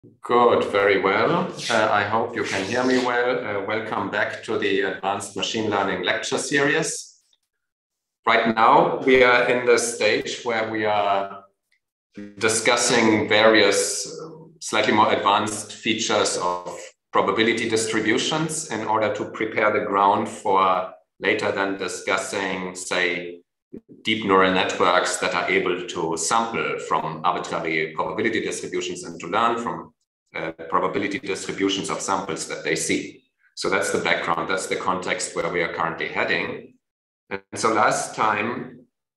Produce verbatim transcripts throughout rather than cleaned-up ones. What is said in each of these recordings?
Good, very well. Uh, I hope you can hear me well. Uh, welcome back to the Advanced Machine Learning lecture series. Right now, we are in the stage where we are discussing various uh, slightly more advanced features of probability distributions in order to prepare the ground for later then discussing, say, deep neural networks that are able to sample from arbitrary probability distributions and to learn from uh, probability distributions of samples that they see. So that's the background, that's the context where we are currently heading. And so last time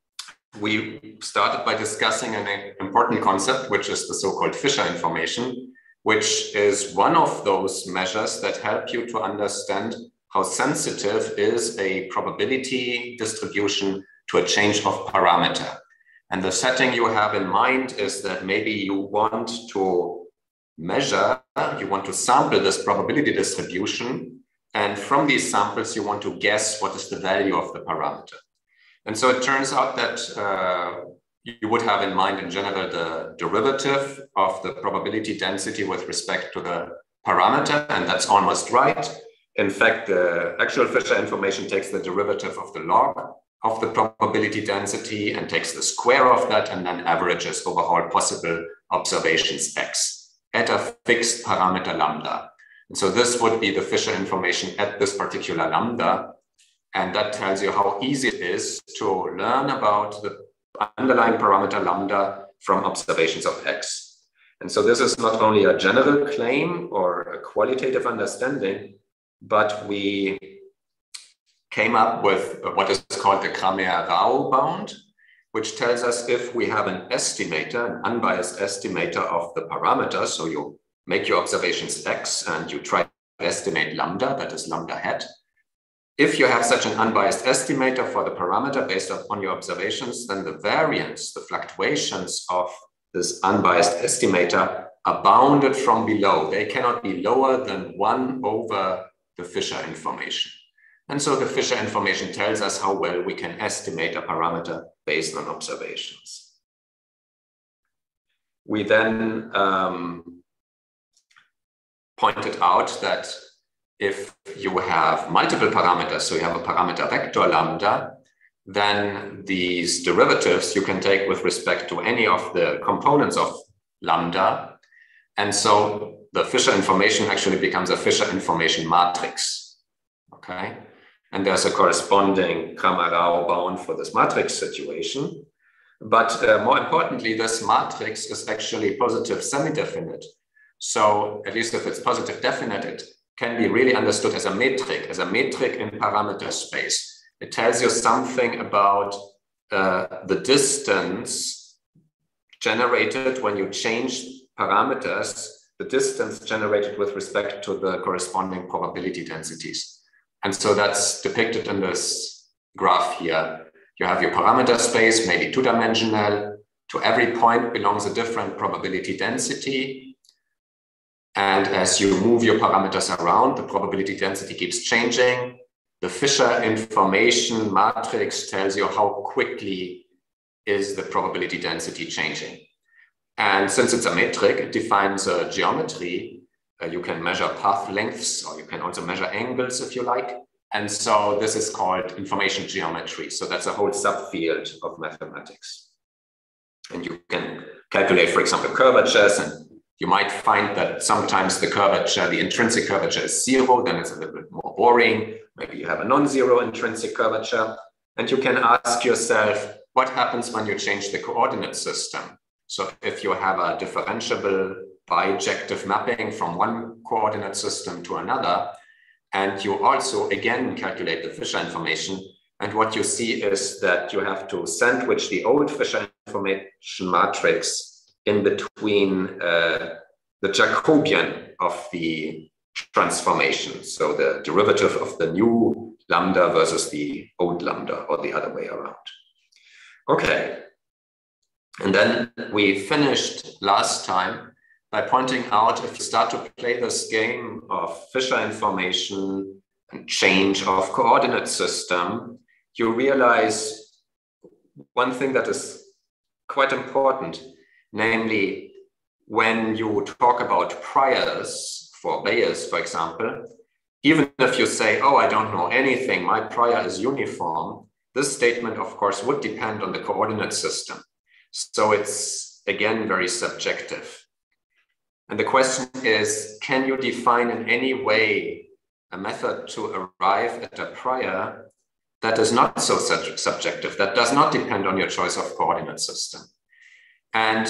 we started by discussing an important concept, which is the so-called Fisher information, which is one of those measures that help you to understand how sensitive is a probability distribution to a change of parameter. And the setting you have in mind is that maybe you want to measure, you want to sample this probability distribution, and from these samples, you want to guess what is the value of the parameter. And so it turns out that uh, you would have in mind in general the derivative of the probability density with respect to the parameter, and that's almost right. In fact, the actual Fisher information takes the derivative of the log of the probability density and takes the square of that and then averages over all possible observations x at a fixed parameter lambda. And so this would be the Fisher information at this particular lambda. And that tells you how easy it is to learn about the underlying parameter lambda from observations of x. And so this is not only a general claim or a qualitative understanding, but we came up with what is called the Cramér-Rao bound, which tells us if we have an estimator, an unbiased estimator of the parameter, so you make your observations x and you try to estimate lambda, that is lambda hat. If you have such an unbiased estimator for the parameter based on your observations, then the variance, the fluctuations of this unbiased estimator are bounded from below. They cannot be lower than one over the Fisher information. And so the Fisher information tells us how well we can estimate a parameter based on observations. We then um, pointed out that if you have multiple parameters, so you have a parameter vector lambda, then these derivatives you can take with respect to any of the components of lambda. And so the Fisher information actually becomes a Fisher information matrix, okay? And there's a corresponding Cramér-Rao bound for this matrix situation. But uh, more importantly, this matrix is actually positive semi-definite. So at least if it's positive definite, it can be really understood as a metric, as a metric in parameter space. It tells you something about uh, the distance generated when you change parameters, the distance generated with respect to the corresponding probability densities. And so that's depicted in this graph here. You have your parameter space, maybe two-dimensional. To every point belongs a different probability density. And as you move your parameters around, the probability density keeps changing. The Fisher information matrix tells you how quickly is the probability density changing. And since it's a metric, it defines a geometry. Uh, you can measure path lengths, or you can also measure angles if you like. And so this is called information geometry. So that's a whole subfield of mathematics. And you can calculate, for example, curvatures, and you might find that sometimes the curvature, the intrinsic curvature is zero, then it's a little bit more boring. Maybe you have a non-zero intrinsic curvature. And you can ask yourself, what happens when you change the coordinate system? So if you have a differentiable bijective mapping from one coordinate system to another, and you also again calculate the Fisher information, and what you see is that you have to sandwich the old Fisher information matrix in between uh, the Jacobian of the transformation. So the derivative of the new lambda versus the old lambda, or the other way around. Okay. And then we finished last time by pointing out, if you start to play this game of Fisher information and change of coordinate system, you realize one thing that is quite important, namely when you talk about priors for Bayes, for example, even if you say, oh, I don't know anything, my prior is uniform, this statement, of course, would depend on the coordinate system. So it's, again, very subjective. And the question is, can you define in any way a method to arrive at a prior that is not so subjective, that does not depend on your choice of coordinate system? And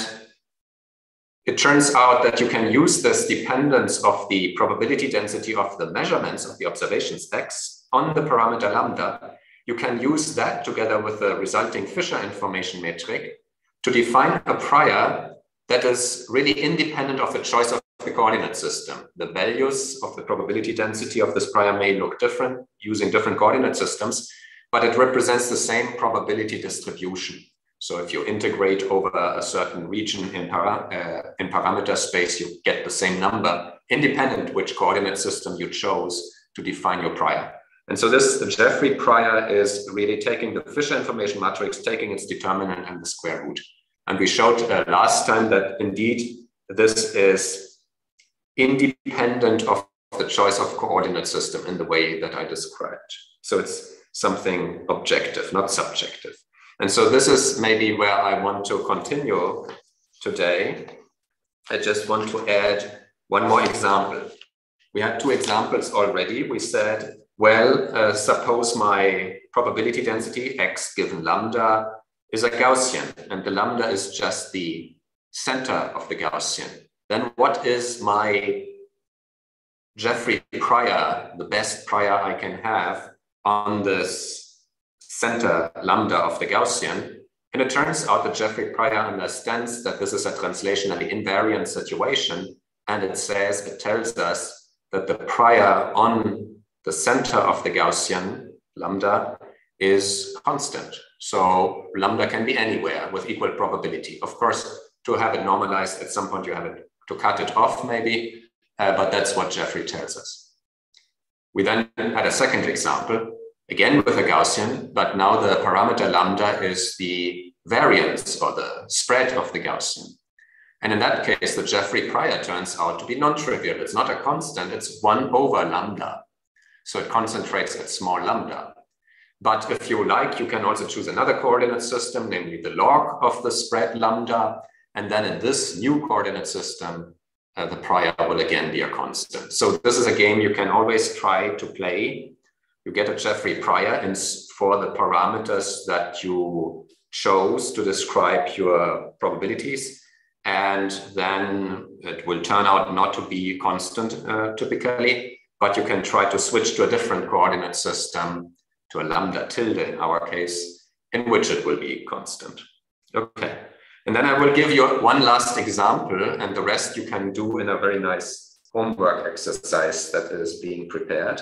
it turns out that you can use this dependence of the probability density of the measurements of the observations x on the parameter lambda. You can use that together with the resulting Fisher information metric to define a prior that is really independent of the choice of the coordinate system. The values of the probability density of this prior may look different using different coordinate systems, but it represents the same probability distribution. So if you integrate over a certain region in, para, uh, in parameter space, you get the same number, independent which coordinate system you chose to define your prior. And so this Jeffrey prior is really taking the Fisher information matrix, taking its determinant and the square root. And we showed uh, last time that indeed this is independent of the choice of coordinate system in the way that I described. So it's something objective, not subjective. And so this is maybe where I want to continue today. I just want to add one more example. We had two examples already. We said, well, uh, suppose my probability density x given lambda is a Gaussian, and the lambda is just the center of the Gaussian. Then what is my Jeffrey prior, the best prior I can have on this center lambda of the Gaussian? And it turns out that Jeffrey prior understands that this is a translationally invariant situation, and it says, it tells us that the prior on the center of the Gaussian lambda is constant. So lambda can be anywhere with equal probability. Of course, to have it normalized, at some point you have it, to cut it off maybe, uh, but that's what Jeffrey tells us. We then had a second example, again with a Gaussian, but now the parameter lambda is the variance or the spread of the Gaussian. And in that case, the Jeffrey prior turns out to be non-trivial. It's not a constant, it's one over lambda. So it concentrates at small lambda. But if you like, you can also choose another coordinate system, namely the log of the spread lambda. And then in this new coordinate system, uh, the prior will again be a constant. So this is a game you can always try to play. You get a Jeffrey prior and for the parameters that you chose to describe your probabilities. And then it will turn out not to be constant uh, typically, but you can try to switch to a different coordinate system, to a lambda tilde in our case, in which it will be constant. Okay, and then I will give you one last example, and the rest you can do in a very nice homework exercise that is being prepared.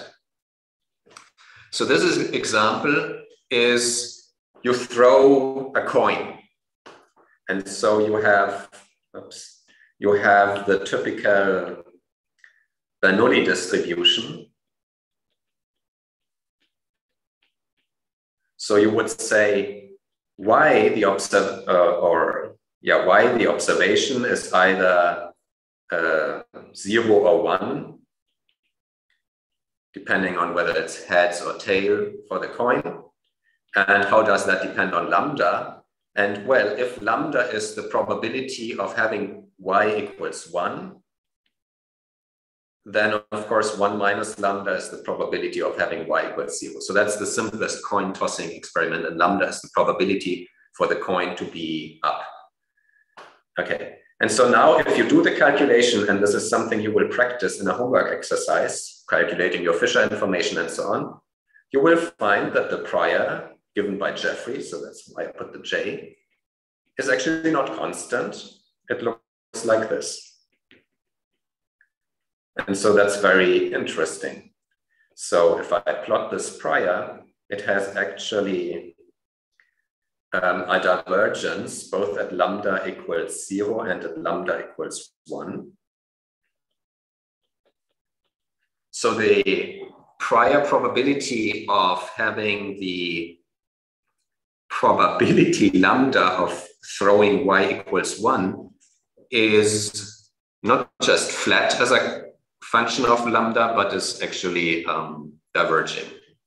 So this is, example is you throw a coin, and so you have, oops, you have the typical Bernoulli distribution. So you would say why the observ uh, or yeah why the observation is either uh, zero or one, depending on whether it's heads or tail for the coin, and how does that depend on lambda? And well, if lambda is the probability of having y equals one, then of course one minus lambda is the probability of having y equals zero. So that's the simplest coin tossing experiment, and lambda is the probability for the coin to be up. Okay, and so now if you do the calculation, and this is something you will practice in a homework exercise, calculating your Fisher information and so on, you will find that the prior given by Jeffrey, so that's why I put the J, is actually not constant. It looks like this. And so that's very interesting. So if I plot this prior, it has actually um, a divergence both at lambda equals zero and at lambda equals one. So the prior probability of having the probability lambda of throwing y equals one is not just flat as a function of lambda, but is actually um, diverging.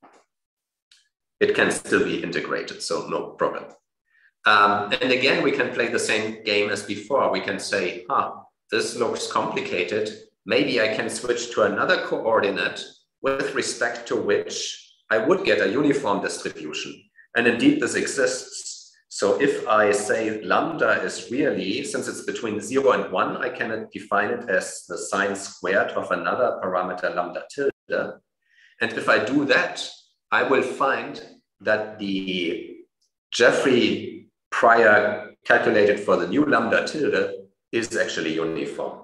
It can still be integrated, so no problem. Um, and again, we can play the same game as before. We can say, huh, this looks complicated. Maybe I can switch to another coordinate with respect to which I would get a uniform distribution. And indeed, this exists. So if I say lambda is really, since it's between zero and one, I can define it as the sine squared of another parameter lambda tilde. And if I do that, I will find that the Jeffrey prior calculated for the new lambda tilde is actually uniform.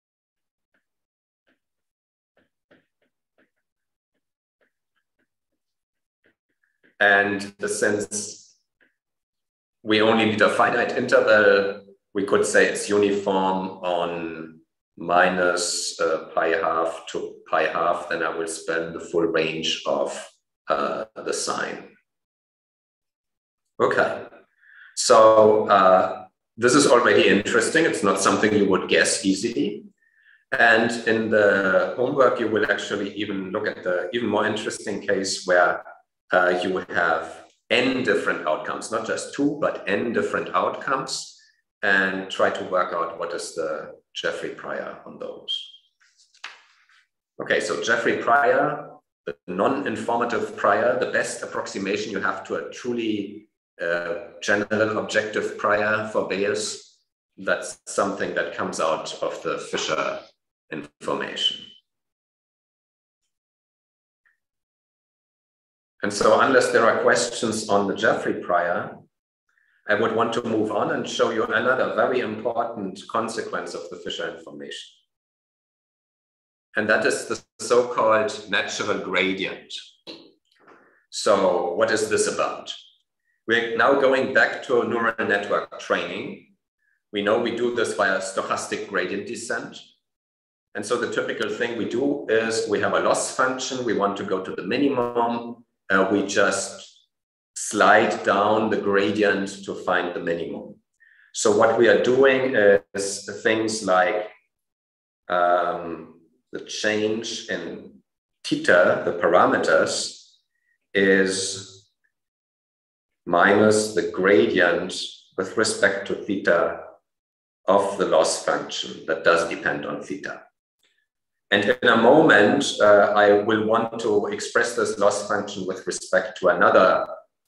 And since we only need a finite interval, we could say it's uniform on minus uh, pi half to pi half, then I will spend the full range of uh, the sine. Okay, so uh, this is already interesting. It's not something you would guess easily. And in the homework, you will actually even look at the even more interesting case where uh, you will have n different outcomes, not just two, but n different outcomes, and try to work out what is the Jeffrey prior on those. Okay, so Jeffrey prior, the non-informative prior, the best approximation you have to a truly uh, general objective prior for Bayes. That's something that comes out of the Fisher information. And so unless there are questions on the Jeffrey prior, I would want to move on and show you another very important consequence of the Fisher information. And that is the so-called natural gradient. So what is this about? We're now going back to neural network training. We know we do this via stochastic gradient descent. And so the typical thing we do is we have a loss function. We want to go to the minimum. Uh, we just slide down the gradient to find the minimum. So what we are doing is things like um, the change in theta, the parameters, is minus the gradient with respect to theta of the loss function that does depend on theta. And in a moment, uh, I will want to express this loss function with respect to another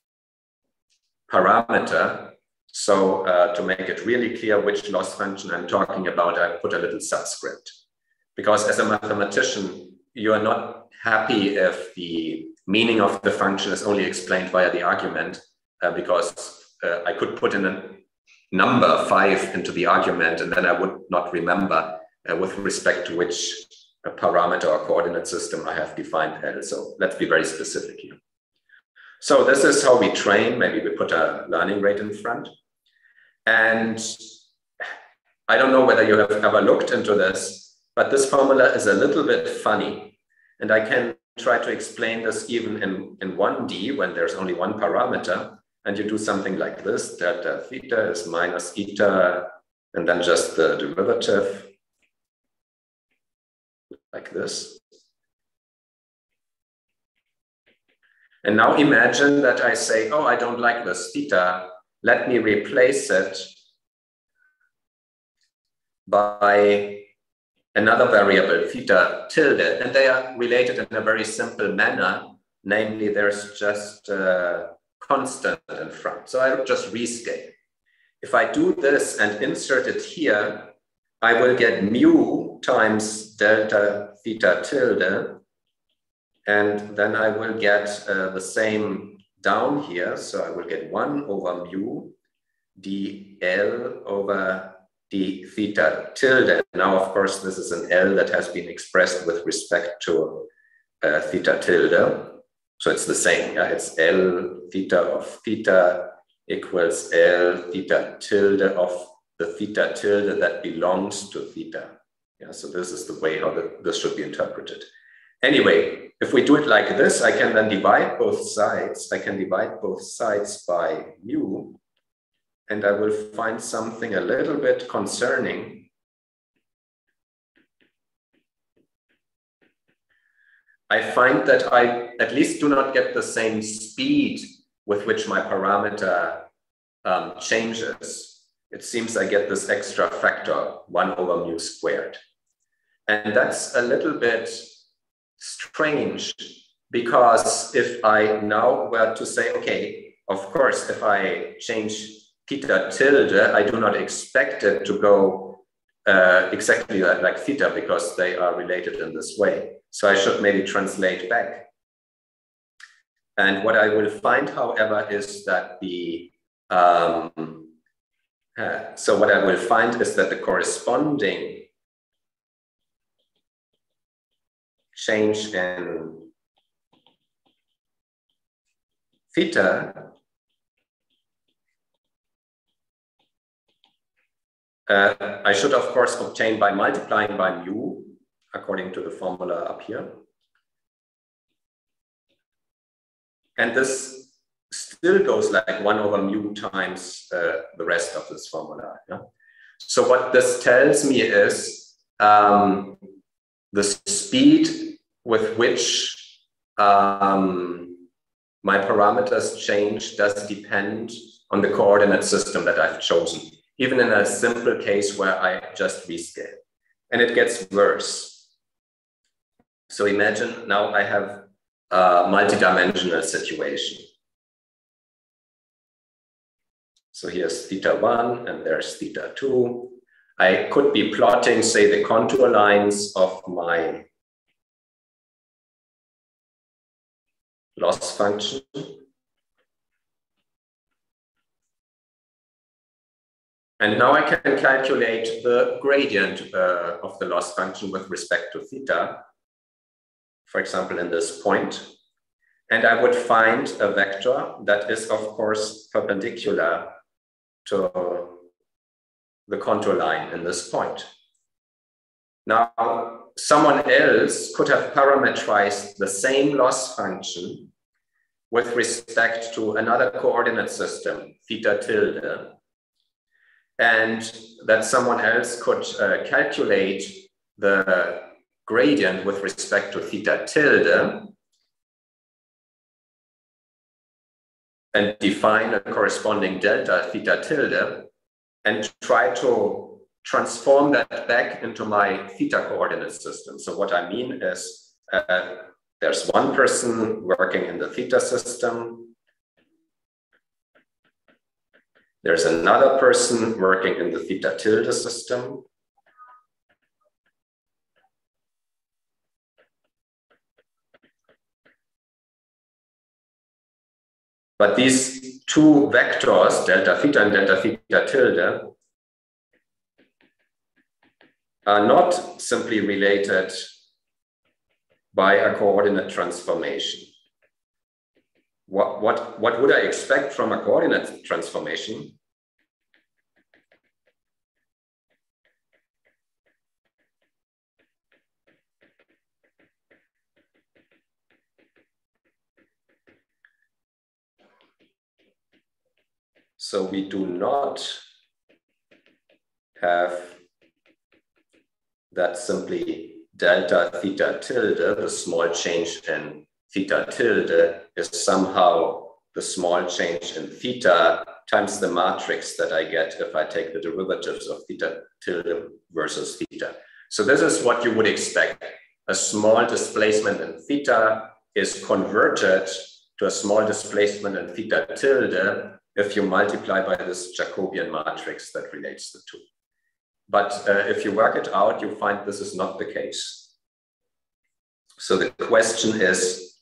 parameter. So uh, to make it really clear which loss function I'm talking about, I put a little subscript. Because as a mathematician, you are not happy if the meaning of the function is only explained via the argument, uh, because uh, I could put in a number five into the argument, and then I would not remember uh, with respect to which a parameter or coordinate system I have defined L. So let's be very specific here. So this is how we train. Maybe we put a learning rate in front. And I don't know whether you have ever looked into this, but this formula is a little bit funny. And I can try to explain this even in, in one D when there's only one parameter. And you do something like this, delta theta is minus eta, and then just the derivative, like this. And now imagine that I say, oh, I don't like this theta. Let me replace it by another variable, theta tilde. And they are related in a very simple manner. Namely, there's just a constant in front. So I just rescale. If I do this and insert it here, I will get mu times delta theta tilde. And then I will get uh, the same down here. So I will get one over mu dl over d theta tilde. Now, of course, this is an L that has been expressed with respect to uh, theta tilde. So it's the same. Yeah? It's L theta of theta equals L theta tilde of the theta tilde that belongs to theta. Yeah, so this is the way how the, this should be interpreted. Anyway, if we do it like this, I can then divide both sides. I can divide both sides by mu, and I will find something a little bit concerning. I find that I at least do not get the same speed with which my parameter um, changes. It seems I get this extra factor, one over mu squared. And that's a little bit strange, because if I now were to say, okay, of course, if I change theta tilde, I do not expect it to go uh, exactly like, like theta, because they are related in this way. So I should maybe translate back. And what I will find, however, is that the, um, uh, so what I will find is that the corresponding change in theta uh, I should, of course, obtain by multiplying by mu, according to the formula up here. And this still goes like one over mu times uh, the rest of this formula. Yeah? So what this tells me is um, the speed with which um, my parameters change does depend on the coordinate system that I've chosen, even in a simple case where I just rescale. And it gets worse. So imagine now I have a multidimensional situation. So here's theta one and there's theta two. I could be plotting, say, the contour lines of my loss function. And now I can calculate the gradient uh, of the loss function with respect to theta, for example, in this point. And I would find a vector that is, of course, perpendicular to the contour line in this point. Now, someone else could have parametrized the same loss function with respect to another coordinate system, theta tilde, and that someone else could uh, calculate the gradient with respect to theta tilde and define a corresponding delta theta tilde and try to transform that back into my theta coordinate system. So what I mean is uh, there's one person working in the theta system. There's another person working in the theta tilde system. But these two vectors, delta theta and delta theta tilde, are not simply related by a coordinate transformation. What, what, what would I expect from a coordinate transformation? So we do not have that simply delta theta tilde, the small change in theta tilde, is somehow the small change in theta times the matrix that I get if I take the derivatives of theta tilde versus theta. So this is what you would expect. A small displacement in theta is converted to a small displacement in theta tilde if you multiply by this Jacobian matrix that relates the two. But uh, if you work it out, you find this is not the case. So the question is,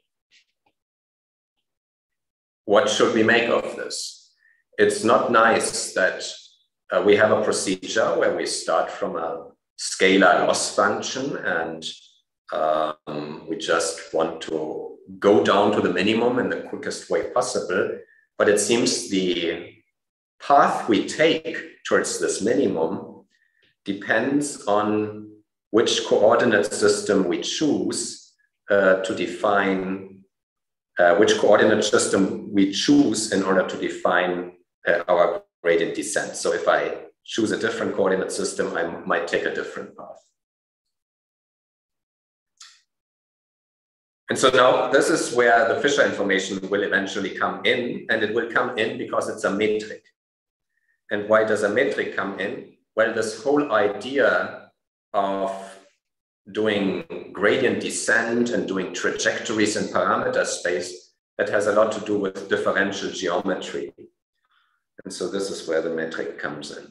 what should we make of this? It's not nice that uh, we have a procedure where we start from a scalar loss function and um, we just want to go down to the minimum in the quickest way possible. But it seems the path we take towards this minimum depends on which coordinate system we choose uh, to define, uh, which coordinate system we choose in order to define uh, our gradient descent. So if I choose a different coordinate system, I might take a different path. And so now this is where the Fisher information will eventually come in, and it will come in because it's a metric. And why does a metric come in? Well, this whole idea of doing gradient descent and doing trajectories in parameter space, that has a lot to do with differential geometry. And so this is where the metric comes in.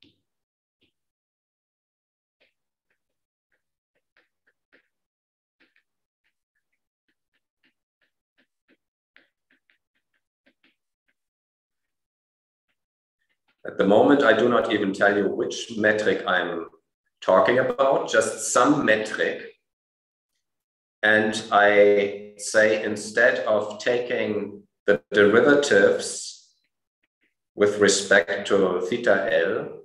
At the moment, I do not even tell you which metric I'm talking about, just some metric. And I say, instead of taking the derivatives with respect to theta L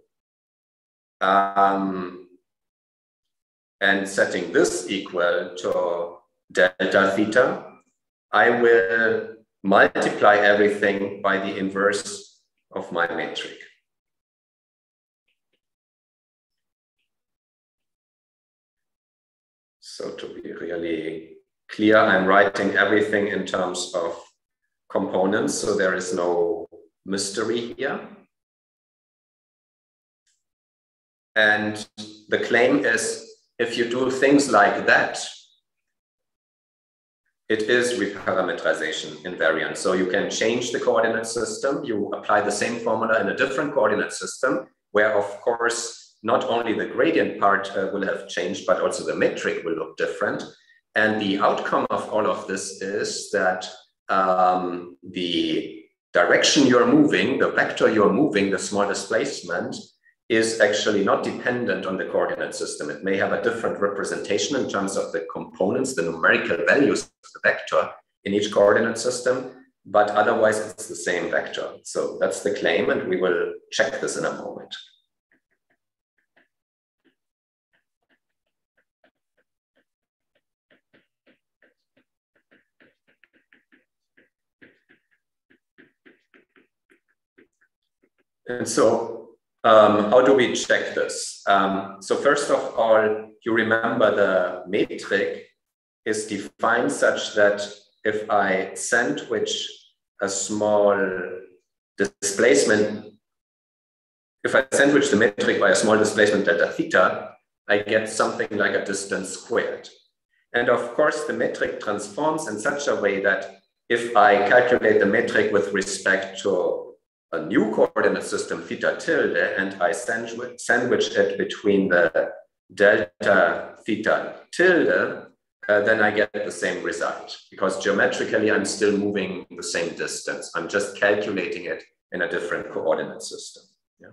um, and setting this equal to delta theta, I will multiply everything by the inverse of my metric. So to be really clear, I'm writing everything in terms of components, so there is no mystery here. And the claim is, if you do things like that, it is reparametrization invariant. So you can change the coordinate system, you apply the same formula in a different coordinate system, where of course, not only the gradient part uh, will have changed, but also the metric will look different. And the outcome of all of this is that um, the direction you're moving, the vector you're moving, the small displacement, is actually not dependent on the coordinate system. It may have a different representation in terms of the components, the numerical values of the vector in each coordinate system, but otherwise it's the same vector. So that's the claim, and we will check this in a moment. And so um, how do we check this? Um, so first of all, you remember the metric is defined such that if I sandwich a small displacement, if I sandwich the metric by a small displacement delta theta, I get something like a distance squared. And of course, the metric transforms in such a way that if I calculate the metric with respect to a new coordinate system theta tilde, and I sandwich, sandwich it between the delta theta tilde, uh, then I get the same result, because geometrically I'm still moving the same distance. I'm just calculating it in a different coordinate system. Yeah.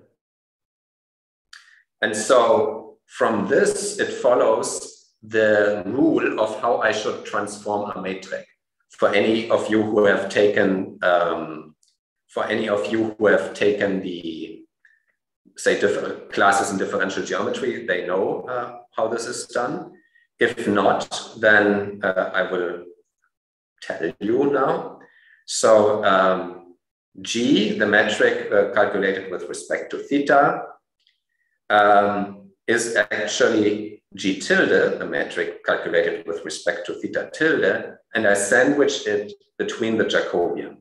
And so from this, it follows the rule of how I should transform a metric. For any of you who have taken um, For any of you who have taken the, say, different classes in differential geometry, they know uh, how this is done. If not, then uh, I will tell you now. So um, G, the metric uh, calculated with respect to theta, um, is actually G tilde, the metric calculated with respect to theta tilde, and I sandwich it between the Jacobian.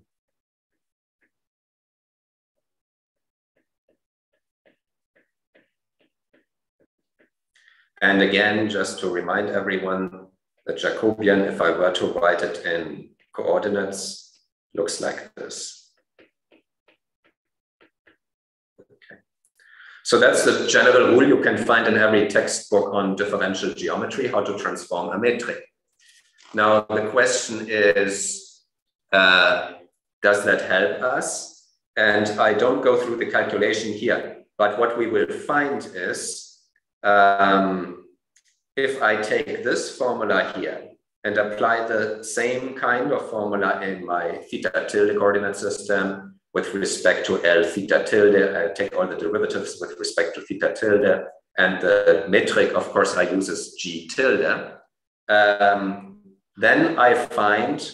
And again, just to remind everyone, the Jacobian, if I were to write it in coordinates, looks like this. Okay. So that's the general rule you can find in every textbook on differential geometry, how to transform a metric. Now, the question is, uh, does that help us? And I don't go through the calculation here, but what we will find is, Um, if I take this formula here and apply the same kind of formula in my theta tilde coordinate system with respect to L theta tilde, I take all the derivatives with respect to theta tilde, and the metric, of course, I use is G tilde, um, then I find,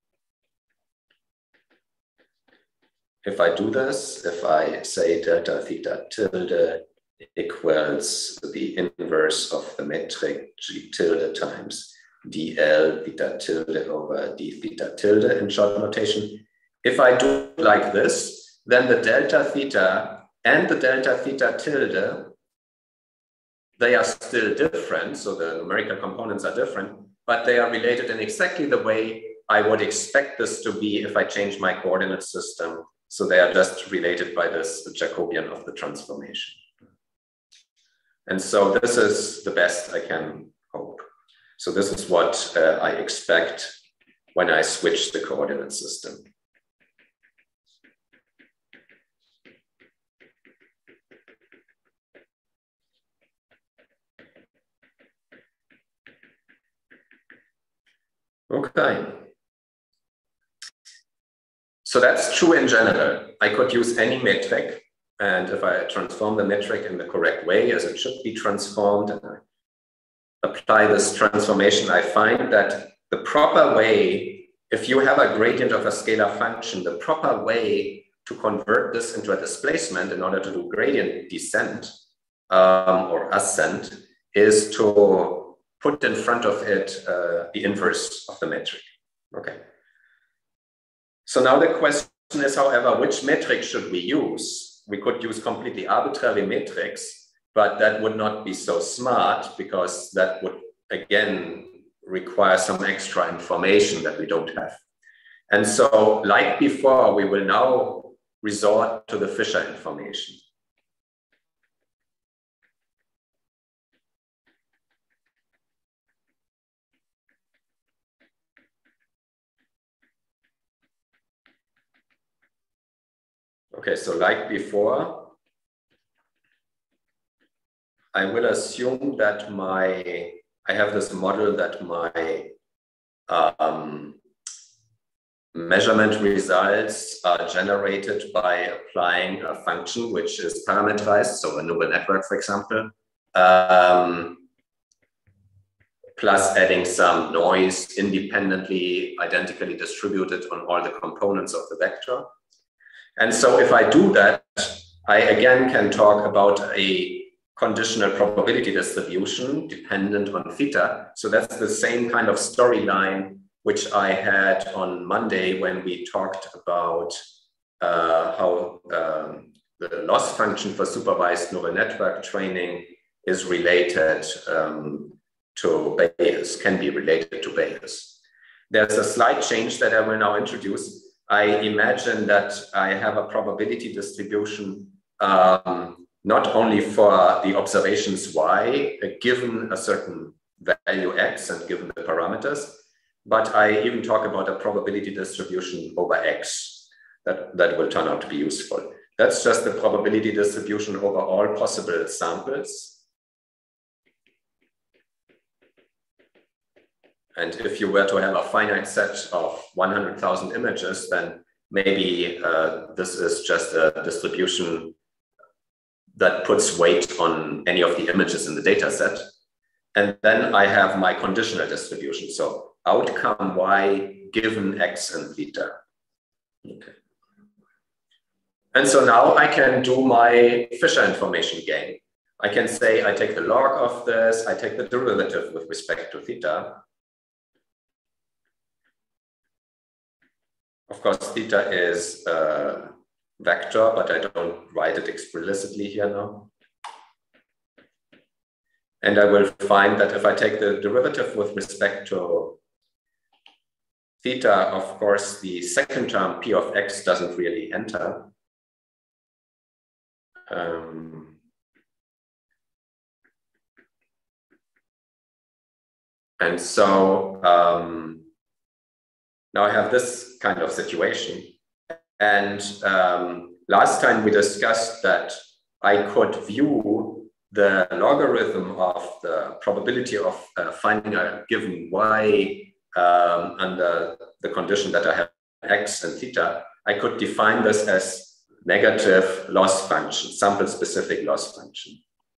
if I do this, if I say delta theta tilde equals the inverse of the metric G tilde times dl theta tilde over d theta tilde in short notation. If I do it like this, then the delta theta and the delta theta tilde, they are still different. So the numerical components are different, but they are related in exactly the way I would expect this to be if I change my coordinate system. So they are just related by this Jacobian of the transformation. And so this is the best I can hope. So this is what uh, I expect when I switch the coordinate system. Okay. So that's true in general. I could use any metric, and if I transform the metric in the correct way, as it should be transformed, and I apply this transformation, I find that the proper way, if you have a gradient of a scalar function, the proper way to convert this into a displacement in order to do gradient descent um, or ascent is to put in front of it uh, the inverse of the metric. Okay. So now the question is, however, which metric should we use? We could use completely arbitrary metrics, but that would not be so smart because that would, again, require some extra information that we don't have. And so, like before, we will now resort to the Fisher information. Okay, so like before, I will assume that my, I have this model that my um, measurement results are generated by applying a function which is parameterized, so a neural network, for example, um, plus adding some noise independently, identically distributed on all the components of the vector. And so if I do that, I again can talk about a conditional probability distribution dependent on theta. So that's the same kind of storyline which I had on Monday when we talked about uh, how um, the loss function for supervised neural network training is related um, to Bayes, can be related to Bayes. There's a slight change that I will now introduce. I imagine that I have a probability distribution um, not only for the observations y, given a certain value x and given the parameters, but I even talk about a probability distribution over x that, that will turn out to be useful. That's just the probability distribution over all possible samples. And if you were to have a finite set of one hundred thousand images, then maybe uh, this is just a distribution that puts weight on any of the images in the data set. And then I have my conditional distribution. So outcome y given x and theta. Okay. And so now I can do my Fisher information game. I can say I take the log of this, I take the derivative with respect to theta. Of course, theta is a vector, but I don't write it explicitly here now. And I will find that if I take the derivative with respect to theta, of course, the second term p of x doesn't really enter. Um, and so um, now I have this kind of situation. And um, last time we discussed that I could view the logarithm of the probability of uh, finding a given y um, under the condition that I have x and theta. I could define this as negative loss function, sample specific loss function.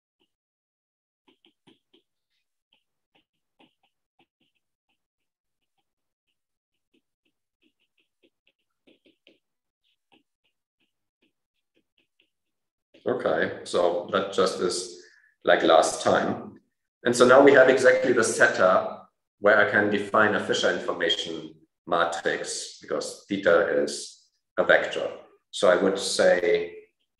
Okay, so that just is like last time. And so now we have exactly the setup where I can define a Fisher information matrix, because theta is a vector. So I would say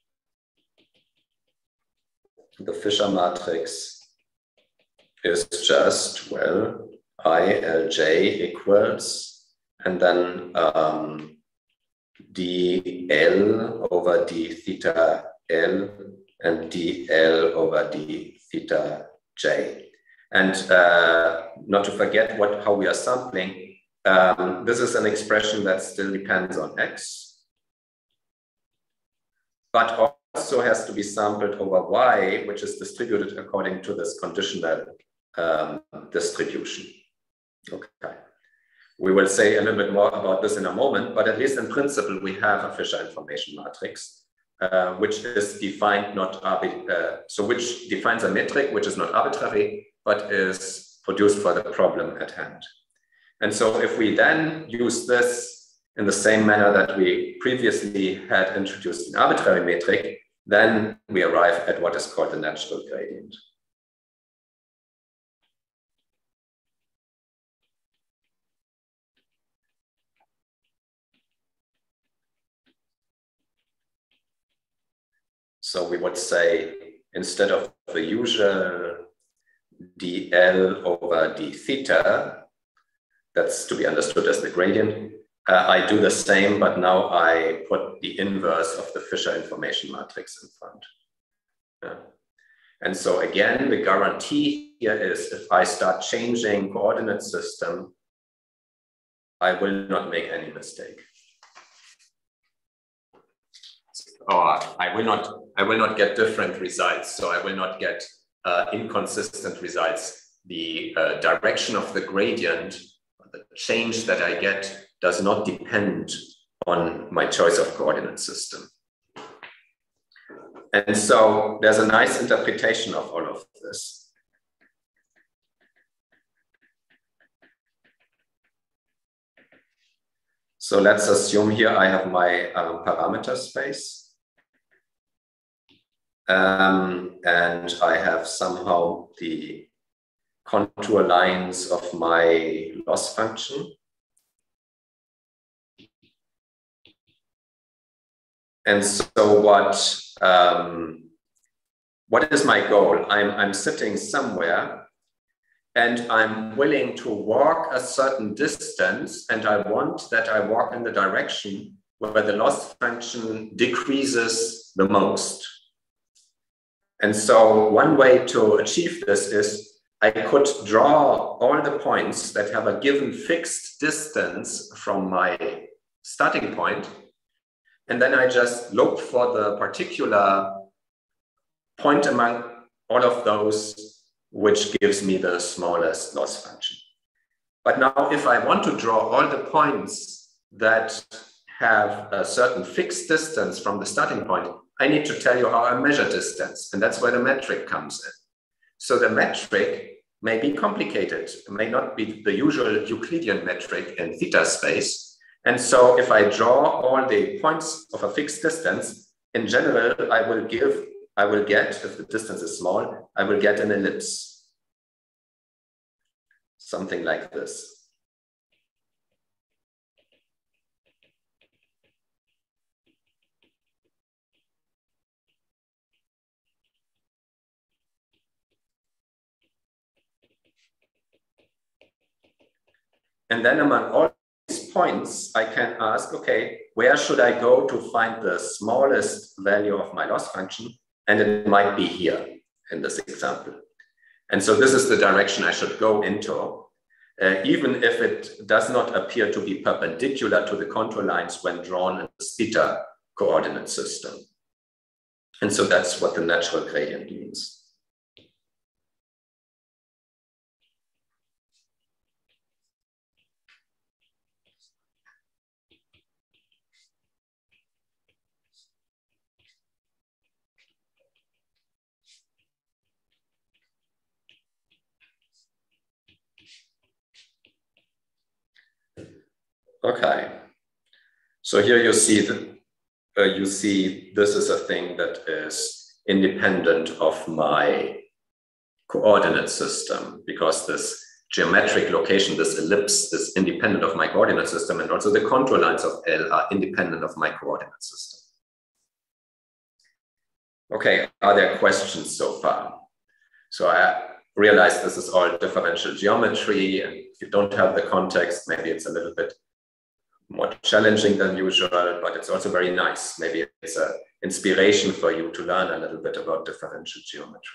the Fisher matrix is just, well, I L J equals, and then um, d L over d theta L and d L over d theta J. And uh, not to forget what how we are sampling, um, this is an expression that still depends on X, but also has to be sampled over Y, which is distributed according to this conditional um, distribution. Okay. We will say a little bit more about this in a moment, but at least in principle, we have a Fisher information matrix, uh, which is defined not uh, so which defines a metric which is not arbitrary, but is produced for the problem at hand. And so if we then use this in the same manner that we previously had introduced an arbitrary metric, then we arrive at what is called the natural gradient. So we would say, instead of the usual dl over d theta, that's to be understood as the gradient, uh, I do the same, but now I put the inverse of the Fisher information matrix in front. Yeah. And so again, the guarantee here is if I start changing coordinate system, I will not make any mistake. Or I will not, I will not get different results. So I will not get uh, inconsistent results. The uh, direction of the gradient, the change that I get, does not depend on my choice of coordinate system. And so there's a nice interpretation of all of this. So let's assume here I have my um, parameter space. Um, and I have somehow the contour lines of my loss function. And so what, um, what is my goal? I'm, I'm sitting somewhere and I'm willing to walk a certain distance, and I want that I walk in the direction where the loss function decreases the most. And so one way to achieve this is I could draw all the points that have a given fixed distance from my starting point. And then I just look for the particular point among all of those which gives me the smallest loss function. But now if I want to draw all the points that have a certain fixed distance from the starting point, I need to tell you how I measure distance, and that's where the metric comes in. So the metric may be complicated, it may not be the usual Euclidean metric in theta space. And so if I draw all the points of a fixed distance, in general, I will give, I will get, if the distance is small, I will get an ellipse. Something like this. And then among all these points, I can ask, okay, where should I go to find the smallest value of my loss function? And it might be here in this example. And so this is the direction I should go into, uh, even if it does not appear to be perpendicular to the contour lines when drawn in the theta coordinate system. And so that's what the natural gradient means. Okay, so here you see that uh, you see this is a thing that is independent of my coordinate system, because this geometric location, this ellipse, is independent of my coordinate system, and also the contour lines of L are independent of my coordinate system. Okay, are there questions so far? So I realize this is all differential geometry, and if you don't have the context, maybe it's a little bit more challenging than usual, but it's also very nice. Maybe it's an inspiration for you to learn a little bit about differential geometry.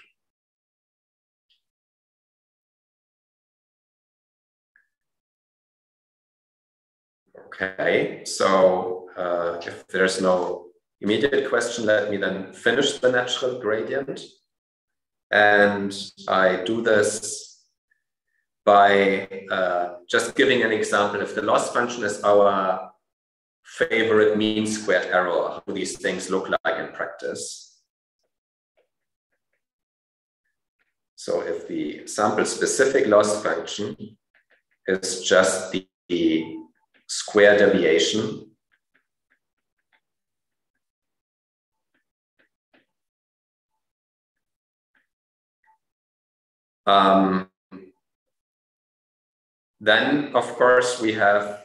Okay, so uh, if there's no immediate question, let me then finish the natural gradient. And I do this by uh, just giving an example. If the loss function is our favorite mean squared error, how do these things look like in practice? So if the sample specific loss function is just the, the square deviation um, then of course we have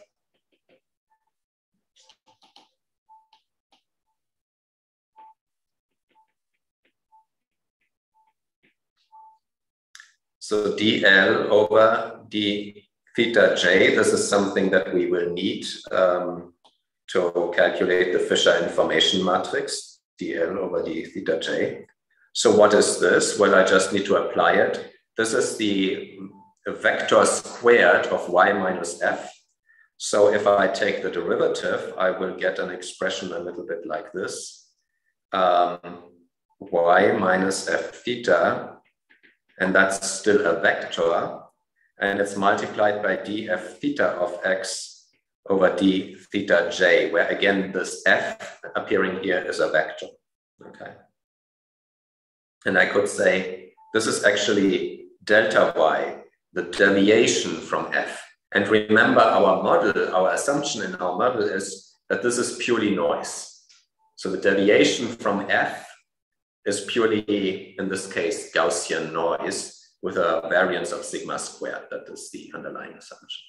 so D L over d theta j. This is something that we will need um, to calculate the Fisher information matrix, D L over d theta j. So what is this? Well, I just need to apply it. This is the vector squared of y minus f. So if I take the derivative, I will get an expression a little bit like this. Um, y minus f theta, and that's still a vector, and it's multiplied by df theta of x over d theta j, where again this f appearing here is a vector. Okay. And I could say this is actually delta y, the deviation from f. And remember, our model, our assumption in our model is that this is purely noise. So the deviation from f is purely, in this case, Gaussian noise with a variance of sigma squared. That is the underlying assumption.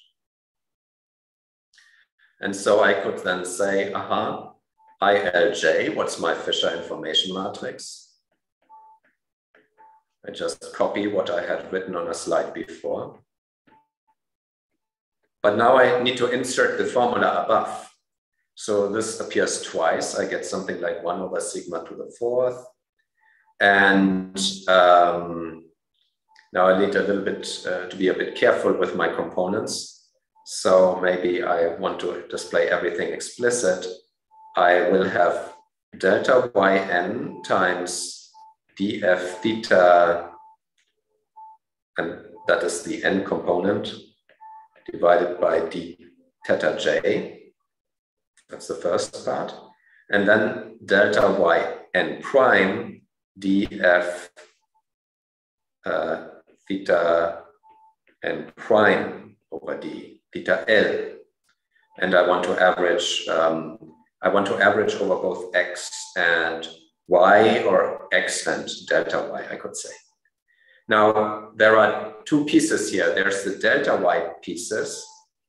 And so I could then say, aha, I L J, what's my Fisher information matrix? I just copy what I had written on a slide before. But now I need to insert the formula above. So this appears twice. I get something like one over sigma to the fourth. And um, now I need a little bit uh, to be a bit careful with my components. So maybe I want to display everything explicit. I will have delta yn times df theta, and that is the n component, divided by d theta j. That's the first part. And then delta yn prime df uh, theta n prime over d theta L. And I want to average, um, I want to average over both x and y, or x and delta y, I could say. Now, there are two pieces here. There's the delta y pieces,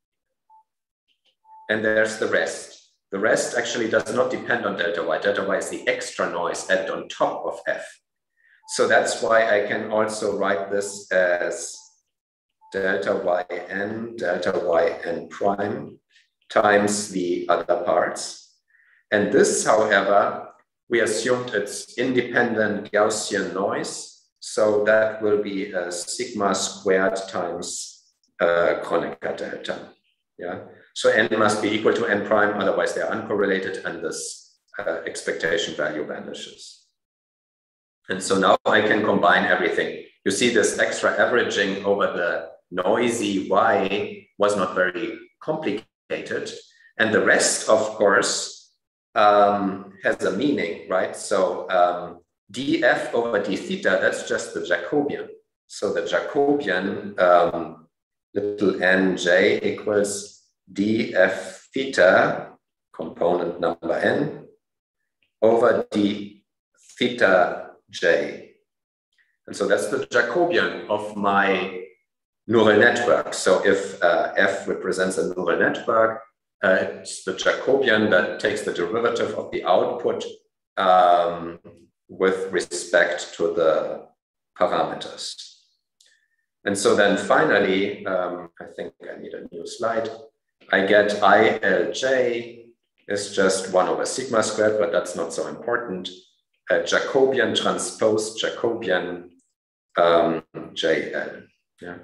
and there's the rest. The rest actually does not depend on delta y. Delta y is the extra noise added on top of f. So that's why I can also write this as delta yn, delta yn prime times the other parts. And this, however, we assumed it's independent Gaussian noise. So that will be a sigma squared times uh, Kronecker delta. Yeah. So n must be equal to n prime, otherwise they're uncorrelated, and this uh, expectation value vanishes. And so now I can combine everything. You see this extra averaging over the noisy y was not very complicated. And the rest, of course, um, has a meaning, right? So um, df over d theta, that's just the Jacobian. So the Jacobian um, little nj equals df theta, component number n, over d theta j. And so that's the Jacobian of my neural network. So if uh, F represents a neural network, uh, it's the Jacobian that takes the derivative of the output um, with respect to the parameters. And so then finally, um, I think I need a new slide. I get I L J is just one over sigma squared, but that's not so important. A Jacobian transpose Jacobian um, J L. Yeah.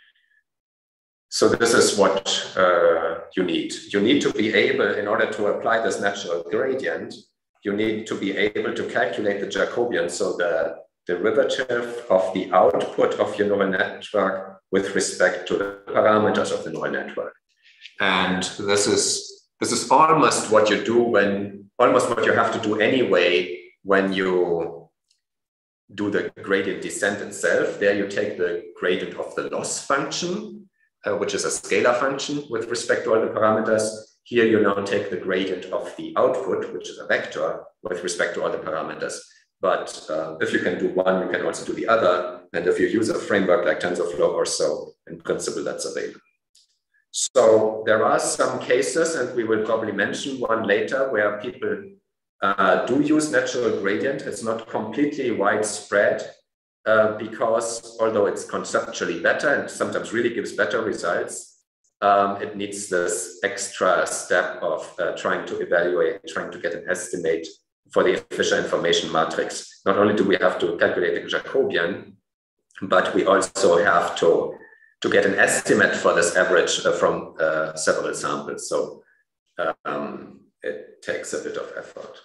So this is what uh, you need. You need to be able, in order to apply this natural gradient, you need to be able to calculate the Jacobian, so the derivative of the output of your neural network with respect to the parameters of the neural network. And this is, this is almost what you do when, almost what you have to do anyway when you do the gradient descent itself. There you take the gradient of the loss function, uh, which is a scalar function with respect to all the parameters. Here you now take the gradient of the output, which is a vector, with respect to all the parameters. But uh, if you can do one, you can also do the other. And if you use a framework like TensorFlow or so, in principle, that's available. So there are some cases, and we will probably mention one later, where people uh, do use natural gradient. It's not completely widespread uh, because although it's conceptually better and sometimes really gives better results, um, it needs this extra step of uh, trying to evaluate, trying to get an estimate for the Fisher information matrix. Not only do we have to calculate the Jacobian, but we also have to, to get an estimate for this average uh, from uh, several samples. So um, it takes a bit of effort.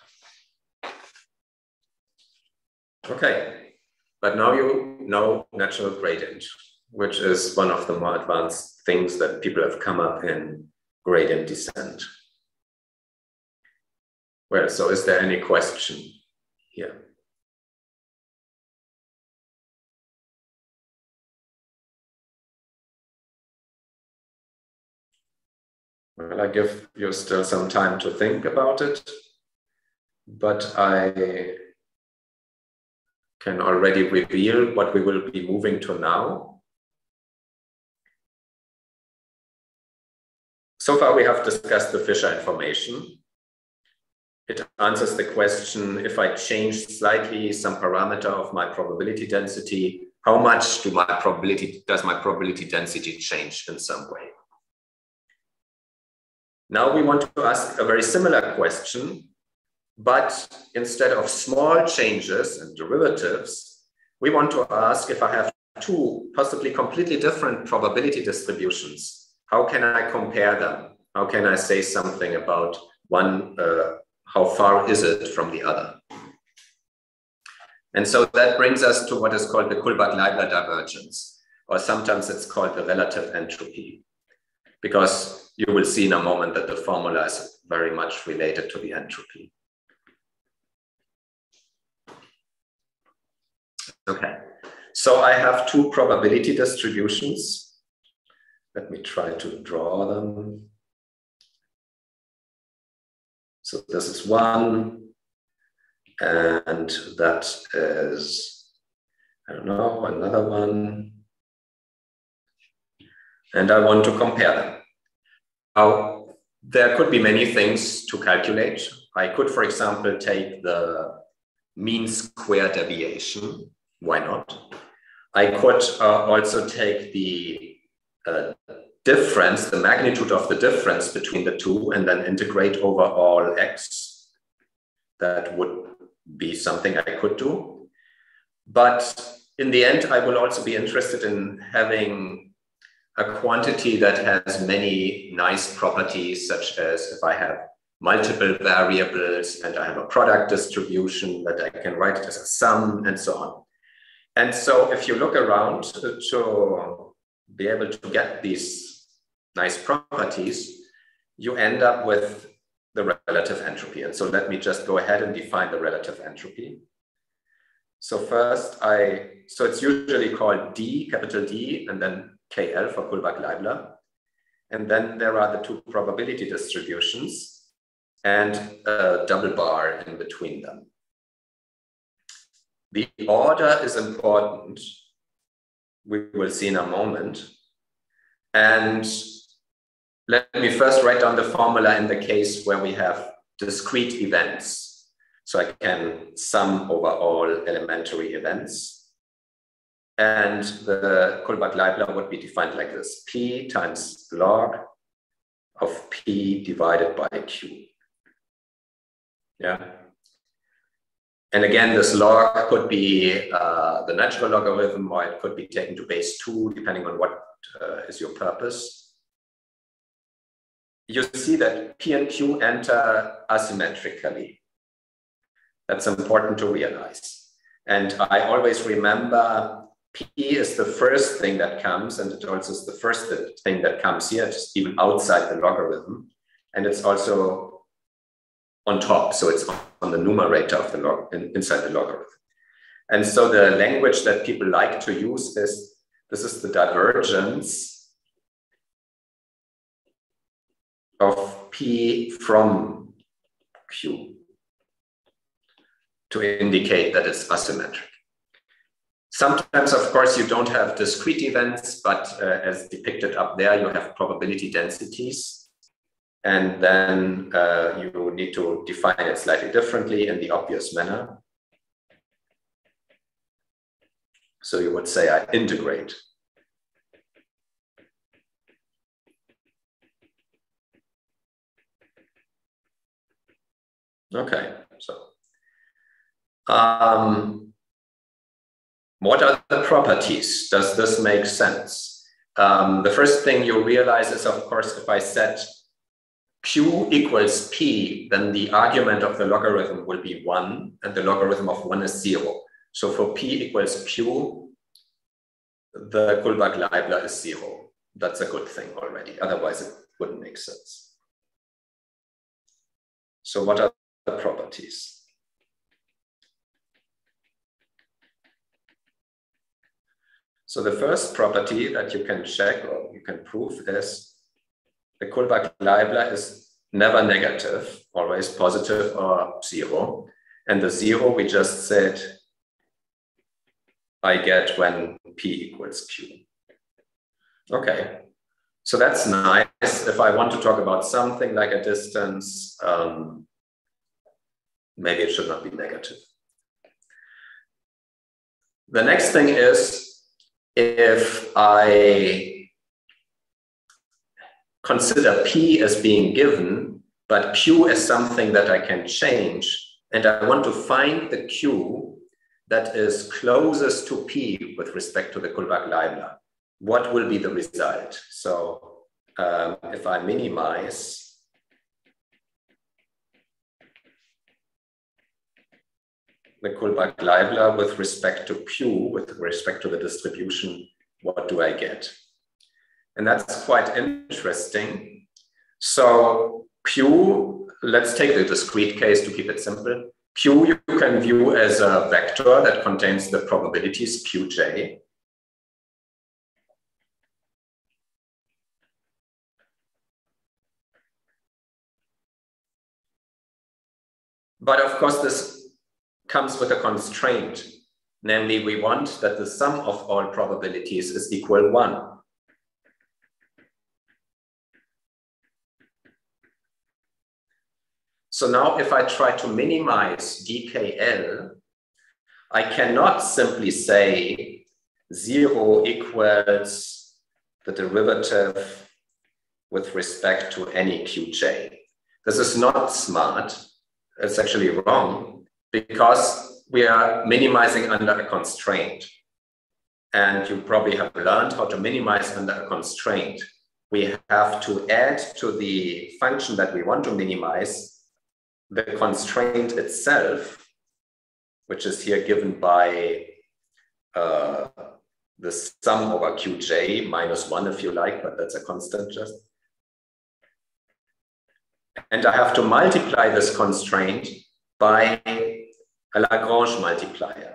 Okay, but now you know natural gradient, which is one of the more advanced things that people have come up in gradient descent. Well, so is there any question here? Well, I give you still some time to think about it, but I can already reveal what we will be moving to now. So far, we have discussed the Fisher information. It answers the question, if I change slightly some parameter of my probability density, how much do my probability, does my probability density change in some way? Now we want to ask a very similar question, but instead of small changes and derivatives, we want to ask, if I have two possibly completely different probability distributions, how can I compare them? How can I say something about one, uh, how far is it from the other? And so that brings us to what is called the Kullback-Leibler divergence, or sometimes it's called the relative entropy, because you will see in a moment that the formula is very much related to the entropy. Okay, so I have two probability distributions. Let me try to draw them. So this is one, and that is, I don't know, another one. And I want to compare them. Now, there could be many things to calculate. I could, for example, take the mean square deviation. Why not? I could uh, also take the uh, difference, the magnitude of the difference between the two, and then integrate over all x. That would be something I could do. But in the end, I will also be interested in having a quantity that has many nice properties, such as if I have multiple variables and I have a product distribution that I can write it as a sum and so on. And so if you look around to, to be able to get these nice properties, you end up with the relative entropy. And so let me just go ahead and define the relative entropy. So first I, so it's usually called D, capital D, and then K L for Kullback-Leibler. And then there are the two probability distributions and a double bar in between them. The order is important. We will see in a moment. And let me first write down the formula in the case where we have discrete events. So I can sum over all elementary events. And the Kullback-Leibler would be defined like this: P times log of P divided by Q. Yeah. And again, this log could be uh, the natural logarithm, or it could be taken to base two, depending on what uh, is your purpose. You see that P and Q enter asymmetrically. That's important to realize. And I always remember P is the first thing that comes, and it also is the first thing that comes here, just even outside the logarithm. And it's also on top, so it's on the numerator of the log in, inside the logarithm. And so the language that people like to use is, this is the divergence of P from Q to indicate that it's asymmetric. Sometimes, of course, you don't have discrete events, but uh, as depicted up there, you have probability densities. And then uh, you need to define it slightly differently in the obvious manner. So you would say I integrate. Okay, so um, what are the properties? Does this make sense? Um, the first thing you realize is, of course, if I set Q equals P, then the argument of the logarithm will be one, and the logarithm of one is zero. So for P equals Q, the Kullback-Leibler is zero. That's a good thing already. Otherwise, it wouldn't make sense. So what are the properties? So the first property that you can check or you can prove is the Kullback-Leibler is never negative, always positive or zero. And the zero we just said I get when P equals Q. Okay, so that's nice. If I want to talk about something like a distance, um, maybe it should not be negative. The next thing is, if I consider P as being given, but Q as something that I can change, and I want to find the Q that is closest to P with respect to the Kullback-Leibler, what will be the result? So um, if I minimize the Kullback-Leibler with respect to Q, with respect to the distribution, what do I get? And that's quite interesting. So Q, let's take the discrete case to keep it simple. Q you can view as a vector that contains the probabilities Qj. But of course, this comes with a constraint. Namely, we want that the sum of all probabilities is equal one. So now if I try to minimize D K L, I cannot simply say zero equals the derivative with respect to any Qj. This is not smart. It's actually wrong because we are minimizing under a constraint. And you probably have learned how to minimize under a constraint. We have to add to the function that we want to minimize the constraint itself, which is here given by uh, the sum over Qj minus one if you like, but that's a constant just. And I have to multiply this constraint by a Lagrange multiplier.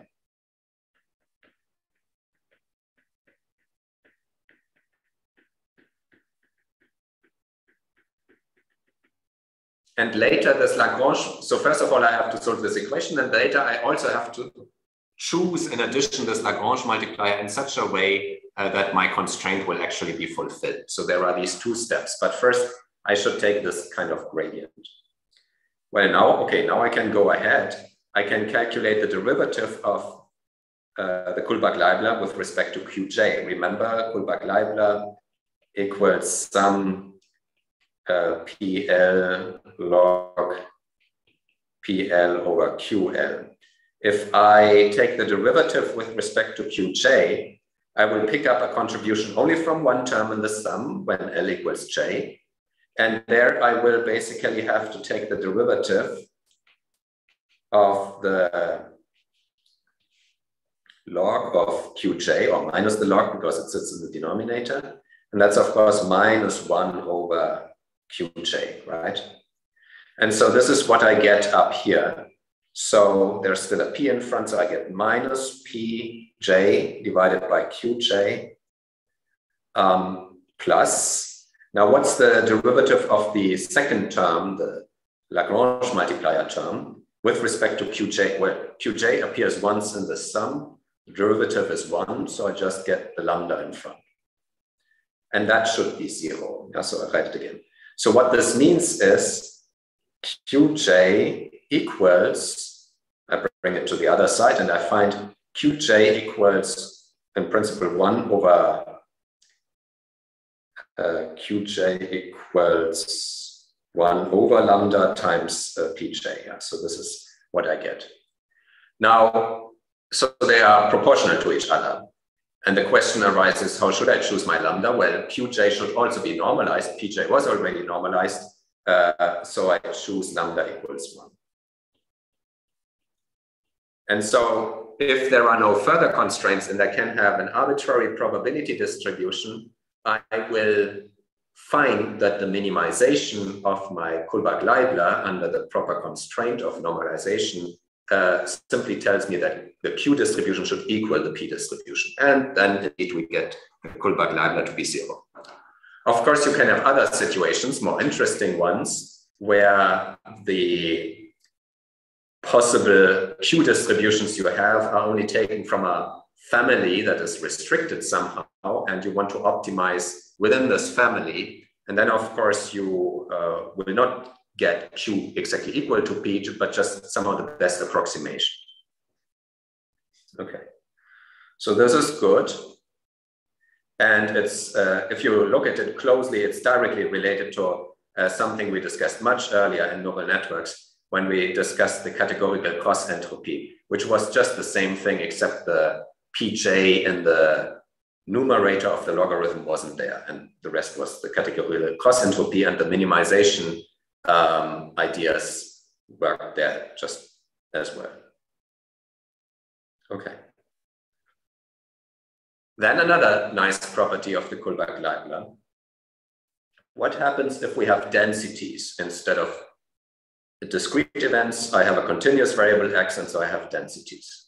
And later this Lagrange, so first of all, I have to solve this equation, and later I also have to choose in addition this Lagrange multiplier in such a way uh, that my constraint will actually be fulfilled. So there are these two steps, but first I should take this kind of gradient. Well, now, okay, now I can go ahead. I can calculate the derivative of uh, the Kullback-Leibler with respect to Qj. Remember, Kullback-Leibler equals sum uh, P L log P L over Q L. If I take the derivative with respect to Qj, I will pick up a contribution only from one term in the sum when L equals J. And there I will basically have to take the derivative of the log of Qj, or minus the log because it sits in the denominator. And that's of course minus one over Qj, right? And so this is what I get up here. So there's still a P in front, so I get minus Pj divided by Qj um, plus. Now, what's the derivative of the second term, the Lagrange multiplier term, with respect to Qj? Well, Qj appears once in the sum, the derivative is one, so I just get the lambda in front. And that should be zero. Yeah, so I write it again. So what this means is Qj equals, I bring it to the other side and I find Qj equals in principle one over Uh, Qj equals one over lambda times uh, Pj. Yeah? So this is what I get. Now, so they are proportional to each other. And the question arises, how should I choose my lambda? Well, Qj should also be normalized. Pj was already normalized. Uh, so I choose lambda equals one. And so if there are no further constraints and I can have an arbitrary probability distribution, I will find that the minimization of my Kullback-Leibler under the proper constraint of normalization uh, simply tells me that the Q distribution should equal the P distribution. And then indeed we get the Kullback-Leibler to be zero. Of course, you can have other situations, more interesting ones, where the possible Q distributions you have are only taken from a family that is restricted somehow, and you want to optimize within this family. And then, of course, you uh, will not get Q exactly equal to P, but just somehow the best approximation. Okay, so this is good. And it's uh, if you look at it closely, it's directly related to uh, something we discussed much earlier in neural networks when we discussed the categorical cross entropy, which was just the same thing, except the Pj in the numerator of the logarithm wasn't there, and the rest was the categorical cross entropy, and the minimization um, ideas were there just as well. Okay. Then another nice property of the Kullback-Leibler. What happens if we have densities instead of discrete events? I have a continuous variable x, and so I have densities.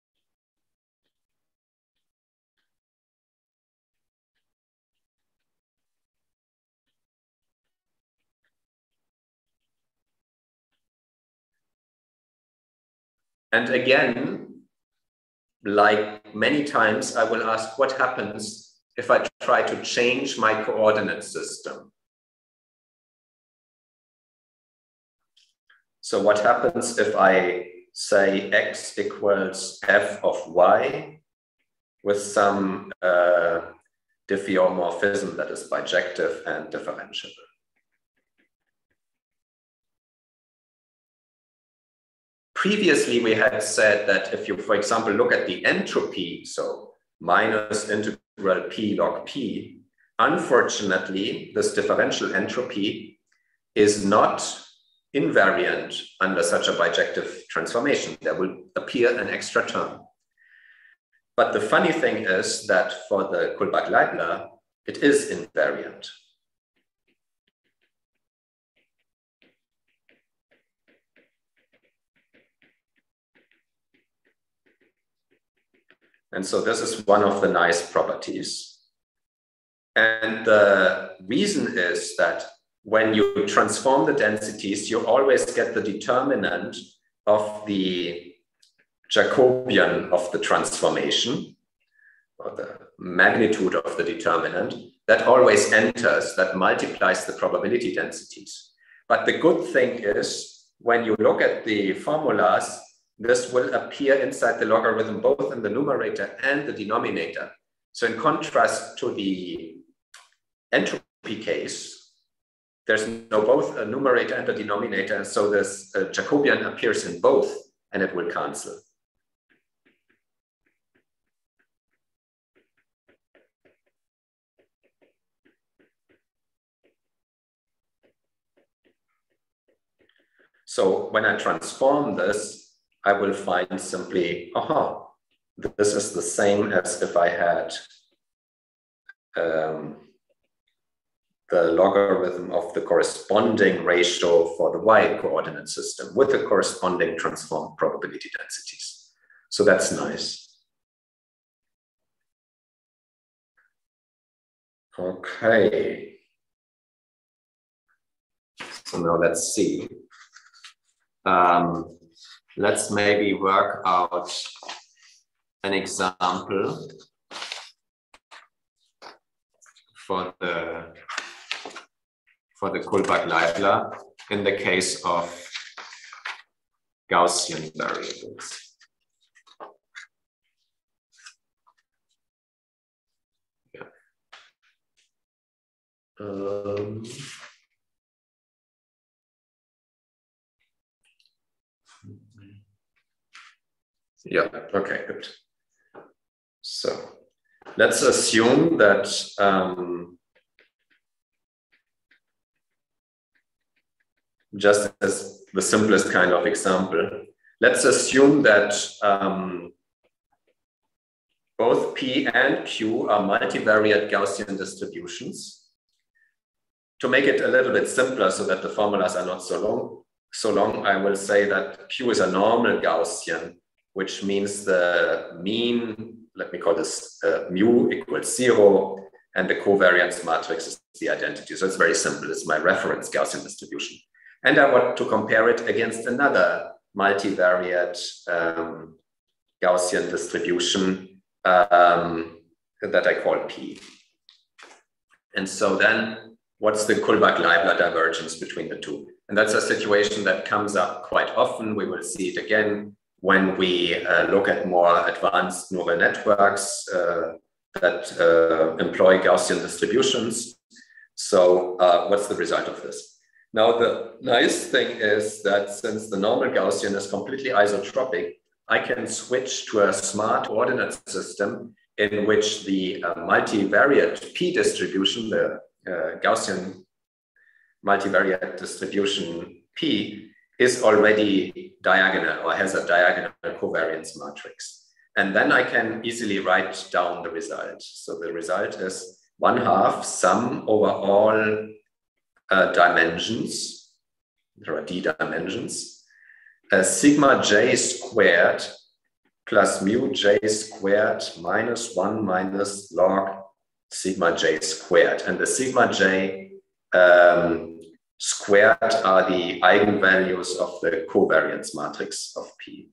And again, like many times, I will ask what happens if I try to change my coordinate system. So what happens if I say x equals f of y with some uh, diffeomorphism that is bijective and differentiable? Previously, we had said that if you, for example, look at the entropy, so minus integral p log p, unfortunately, this differential entropy is not invariant under such a bijective transformation. There will appear an extra term. But the funny thing is that for the Kullback-Leibler, it is invariant. And so this is one of the nice properties. And the reason is that when you transform the densities, you always get the determinant of the Jacobian of the transformation. or the magnitude of the determinant, that always enters, that multiplies the probability densities. But the good thing is, when you look at the formulas, this will appear inside the logarithm, both in the numerator and the denominator. So in contrast to the entropy case, there's no both a numerator and a denominator. And so this uh, Jacobian appears in both, and it will cancel. So when I transform this, I will find simply, aha, this is the same as if I had um, the logarithm of the corresponding ratio for the y coordinate system with the corresponding transformed probability densities. So that's nice. Okay. So now let's see. Um, let's maybe work out an example for the for the Kullback-Leibler in the case of Gaussian variables. Yeah. Um, Yeah, okay, good. So let's assume that um, just as the simplest kind of example, let's assume that um, both P and Q are multivariate Gaussian distributions. To make it a little bit simpler so that the formulas are not so long, so long, I will say that Q is a normal Gaussian, which means the mean, let me call this uh, mu equals zero, and the covariance matrix is the identity. So it's very simple. It's my reference Gaussian distribution. And I want to compare it against another multivariate um, Gaussian distribution um, that I call P. And so then what's the Kullback-Leibler divergence between the two? And that's a situation that comes up quite often. We will see it again when we uh, look at more advanced neural networks uh, that uh, employ Gaussian distributions. So uh, what's the result of this? Now, the nice thing is that since the normal Gaussian is completely isotropic, I can switch to a smart coordinate system in which the uh, multivariate P distribution, the uh, Gaussian multivariate distribution P, is already diagonal or has a diagonal covariance matrix. And then I can easily write down the result. So the result is one half sum over all uh, dimensions, there are d dimensions, uh, sigma j squared plus mu j squared minus one minus log sigma j squared. And the sigma j um, squared are the eigenvalues of the covariance matrix of P.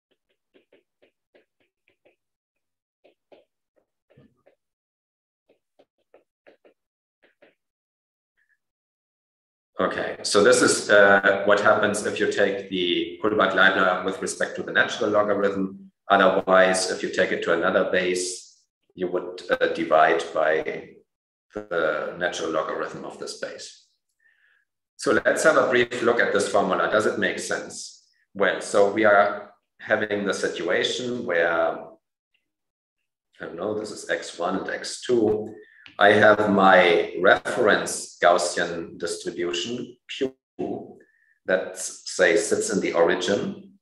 Okay, so this is uh, what happens if you take the Kullback-Leibler with respect to the natural logarithm. Otherwise, if you take it to another base, you would uh, divide by the natural logarithm of this base. So let's have a brief look at this formula. Does it make sense? Well, so we are having the situation where, I don't know, this is x one and x two. I have my reference Gaussian distribution, Q, that, say, sits in the origin.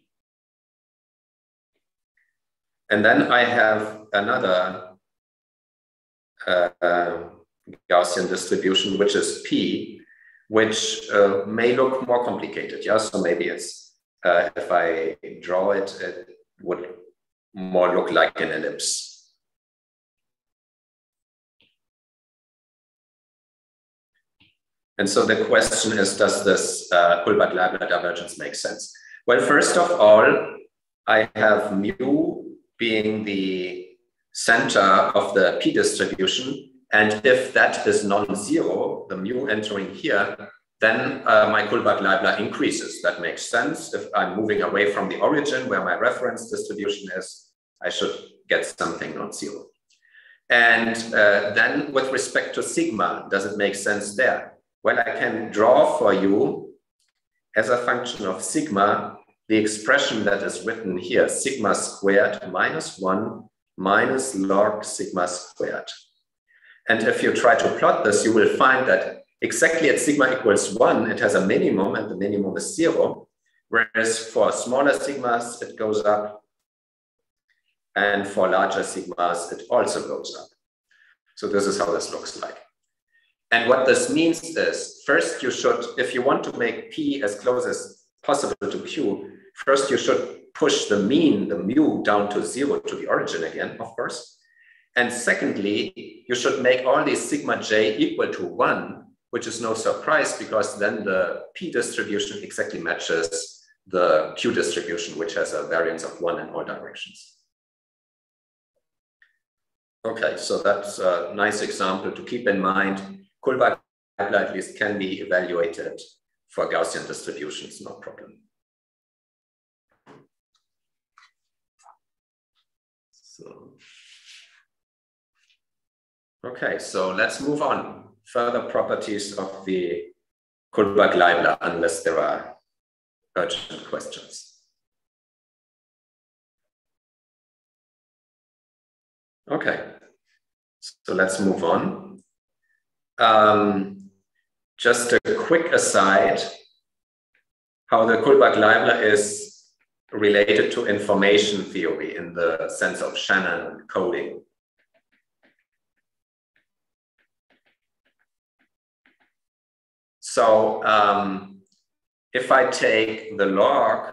And then I have another uh, uh, Gaussian distribution, which is P, which uh, may look more complicated. Yeah, so maybe it's, uh, if I draw it, it would more look like an ellipse. And so the question is, does this uh, Kullback-Leibler divergence make sense? Well, first of all, I have mu being the center of the P distribution. And if that is non-zero, the mu entering here, then uh, my Kullback-Leibler increases. That makes sense. If I'm moving away from the origin where my reference distribution is, I should get something non-zero. And uh, then with respect to sigma, does it make sense there? Well, I can draw for you as a function of sigma, the expression that is written here, sigma squared minus one minus log sigma squared. And if you try to plot this, you will find that exactly at sigma equals one, it has a minimum and the minimum is zero. Whereas for smaller sigmas, it goes up. And for larger sigmas, it also goes up. So this is how this looks like. And what this means is, first you should, if you want to make P as close as possible to Q, first you should push the mean, the mu, down to zero to the origin again, of course. And secondly, you should make all these sigma j equal to one, which is no surprise because then the P distribution exactly matches the Q distribution, which has a variance of one in all directions. Okay, so that's a nice example to keep in mind. Kullback-Leibler at least can be evaluated for Gaussian distributions, no problem. So, okay, so let's move on. Further properties of the Kullback-Leibler, unless there are urgent questions. Okay, so let's move on. Um, just a quick aside, how the Kullback-Leibler is related to information theory in the sense of Shannon coding. So um, if I take the log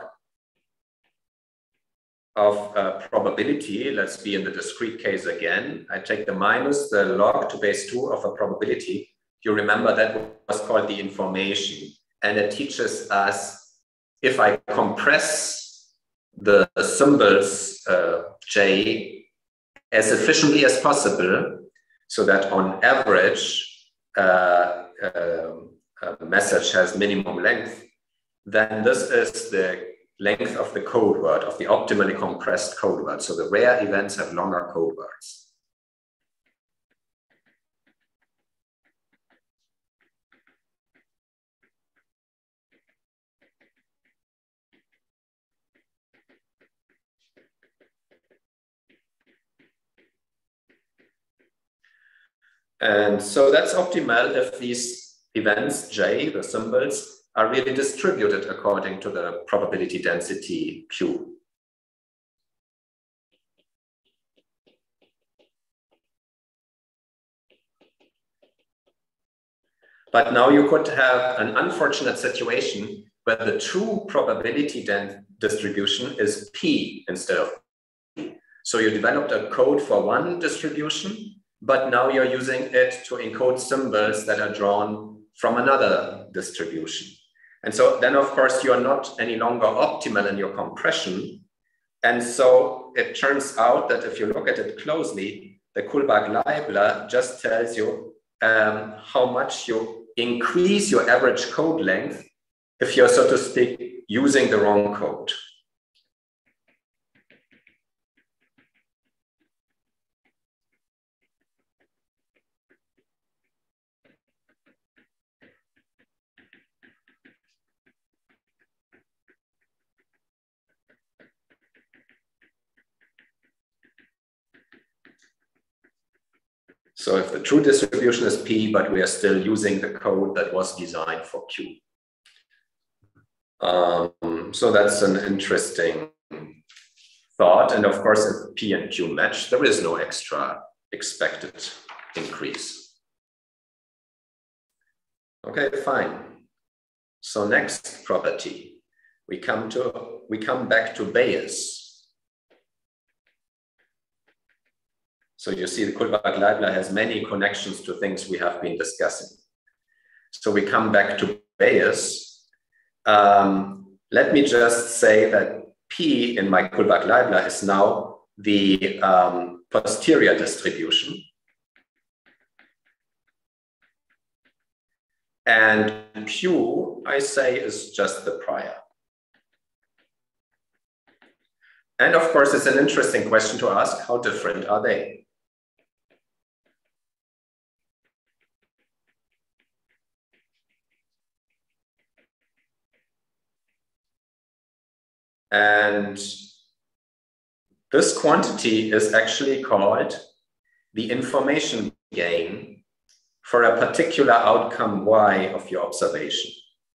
of a probability, let's be in the discrete case again, I take the minus the log to base two of a probability. You remember that was called the information. And it teaches us if I compress the symbols uh, J as efficiently as possible, so that on average, uh, uh, a message has minimum length, then this is the length of the code word, of the optimally compressed code word. So the rare events have longer code words. And so that's optimal if these events, J, the symbols, are really distributed according to the probability density Q. But now you could have an unfortunate situation where the true probability distribution is P instead of P. So you developed a code for one distribution, but now you're using it to encode symbols that are drawn from another distribution. And so then, of course, you are not any longer optimal in your compression. And so it turns out that if you look at it closely, the Kullback-Leibler just tells you um, how much you increase your average code length if you're, so to speak, using the wrong code. So if the true distribution is P, but we are still using the code that was designed for Q. Um, so that's an interesting thought. And of course, if P and Q match, there is no extra expected increase. Okay, fine. So next property, we come to, we come back to Bayes. So you see the Kullback-Leibler has many connections to things we have been discussing. So we come back to Bayes. Um, let me just say that P in my Kullback-Leibler is now the um, posterior distribution. And Q, I say, is just the prior. And of course, it's an interesting question to ask, how different are they? And this quantity is actually called the information gain for a particular outcome Y of your observation.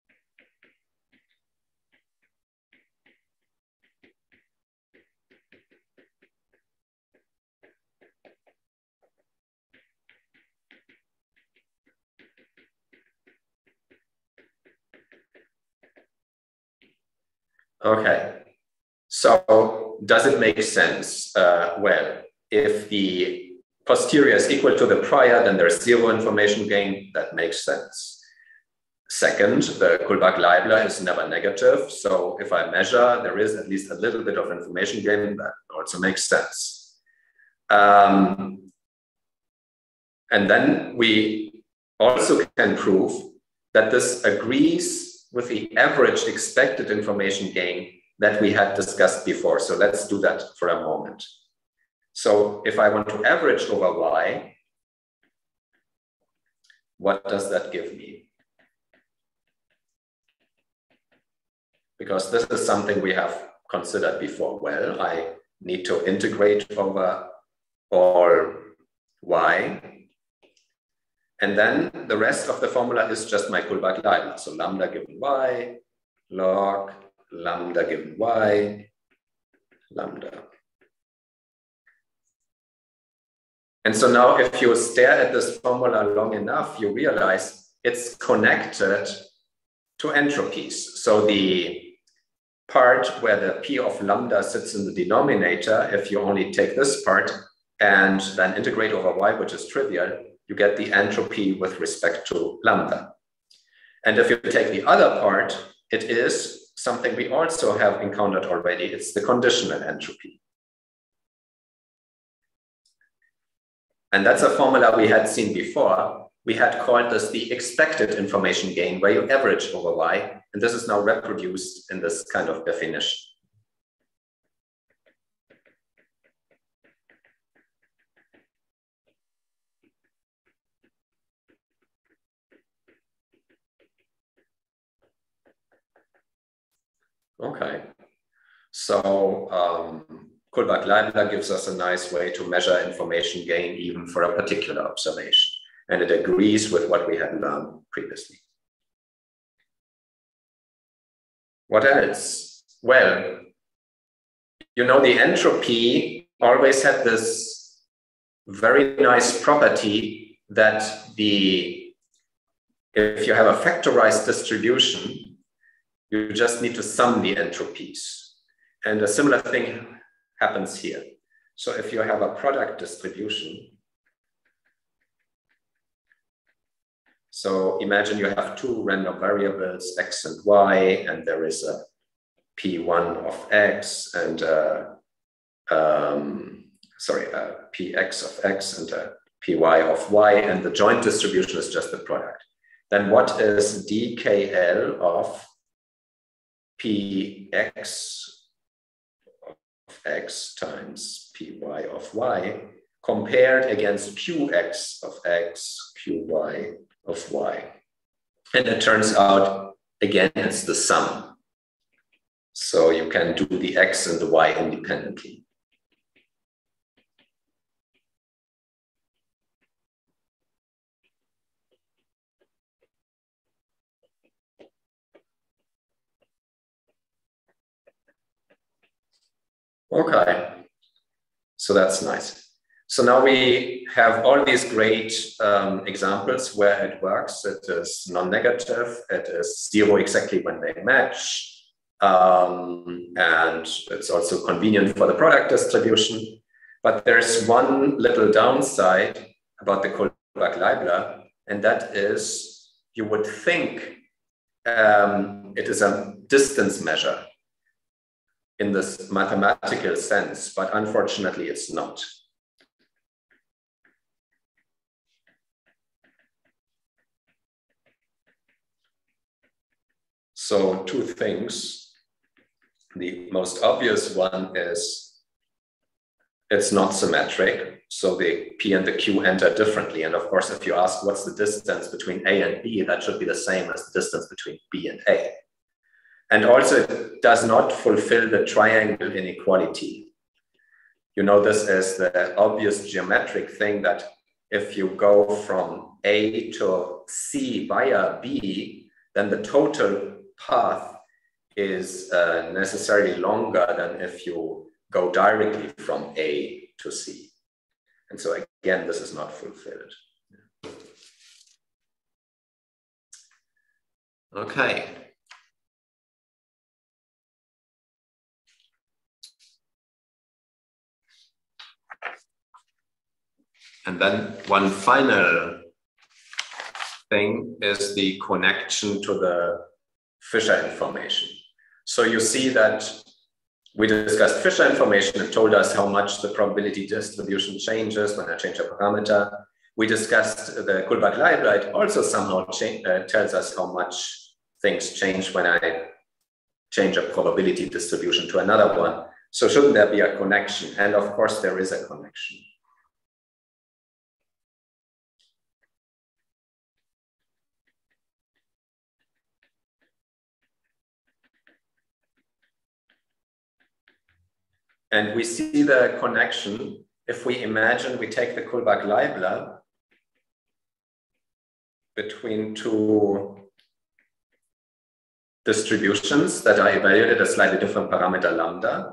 Okay, so does it make sense? Uh, well, if the posterior is equal to the prior, then there's zero information gain. That makes sense. Second, the Kullback-Leibler is never negative. So if I measure, there is at least a little bit of information gain. That also makes sense. Um, and then we also can prove that this agrees with the average expected information gain that we had discussed before. So let's do that for a moment. So if I want to average over Y, what does that give me? Because this is something we have considered before. Well, I need to integrate over all Y. And then the rest of the formula is just my Kullback-Leibler. So lambda given Y, log lambda given Y, lambda. And so now if you stare at this formula long enough, you realize it's connected to entropies. So the part where the P of lambda sits in the denominator, if you only take this part and then integrate over Y, which is trivial, you get the entropy with respect to lambda. And if you take the other part, it is something we also have encountered already. It's the conditional entropy. And that's a formula we had seen before. We had called this the expected information gain, where you average over Y. And this is now reproduced in this kind of definition. Okay, so um, Kullback-Leibler gives us a nice way to measure information gain even for a particular observation. And it agrees with what we had learned previously. What else? Well, you know, the entropy always had this very nice property that the, if you have a factorized distribution, you just need to sum the entropies. And a similar thing happens here. So if you have a product distribution, so imagine you have two random variables, X and Y, and there is a P one of X and a, um, sorry, a P X of X and a P Y of Y, and the joint distribution is just the product. Then what is D K L of P X of X times P Y of Y compared against Q X of X, Q Y of Y. And it turns out, again, it's the sum. So you can do the X and the Y independently. Okay, so that's nice. So now we have all these great um, examples where it works. It is non-negative, it is zero exactly when they match, um, and it's also convenient for the product distribution. But there's one little downside about the Kullback-Leibler, and that is you would think um, it is a distance measure. in this mathematical sense, but unfortunately it's not. So two things. The most obvious one is it's not symmetric. So the P and the Q enter differently. And of course, if you ask what's the distance between A and B, that should be the same as the distance between B and A. And also it does not fulfill the triangle inequality. You know, this is the obvious geometric thing that if you go from A to C via B, then the total path is uh, necessarily longer than if you go directly from A to C. And so again, this is not fulfilled. Okay. And then one final thing is the connection to the Fisher information. So you see that we discussed Fisher information and told us how much the probability distribution changes when I change a parameter. We discussed the Kullback-Leibler. It also somehow uh, tells us how much things change when I change a probability distribution to another one. So shouldn't there be a connection? And of course, there is a connection. And we see the connection if we imagine we take the Kullback-Leibler between two distributions that are evaluated at a slightly different parameter lambda.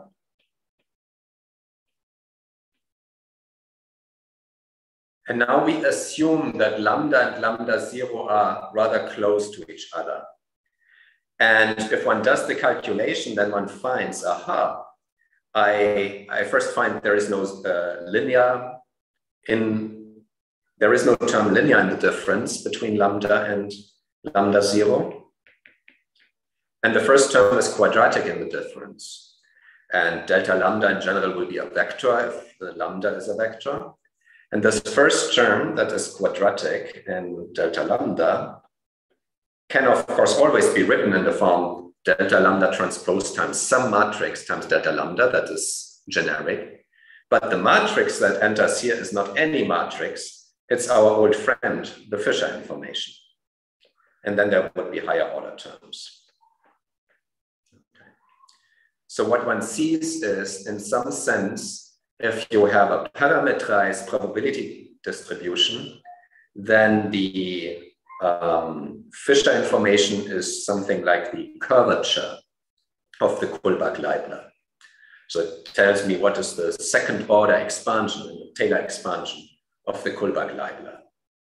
And now we assume that lambda and lambda zero are rather close to each other. And if one does the calculation, then one finds, aha, I, I first find there is no uh, linear in, there is no term linear in the difference between lambda and lambda zero. And the first term is quadratic in the difference. And delta lambda in general will be a vector if the lambda is a vector. And this first term that is quadratic in delta lambda can of course always be written in the form delta lambda transpose times some matrix times delta lambda, that is generic. But the matrix that enters here is not any matrix, it's our old friend, the Fisher information. And then there would be higher order terms. Okay. So what one sees is, in some sense, if you have a parameterized probability distribution, then the Um, Fisher information is something like the curvature of the Kullback-Leibler. So it tells me what is the second order expansion, the Taylor expansion of the Kullback-Leibler.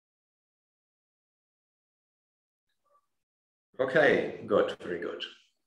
Okay, good, very good.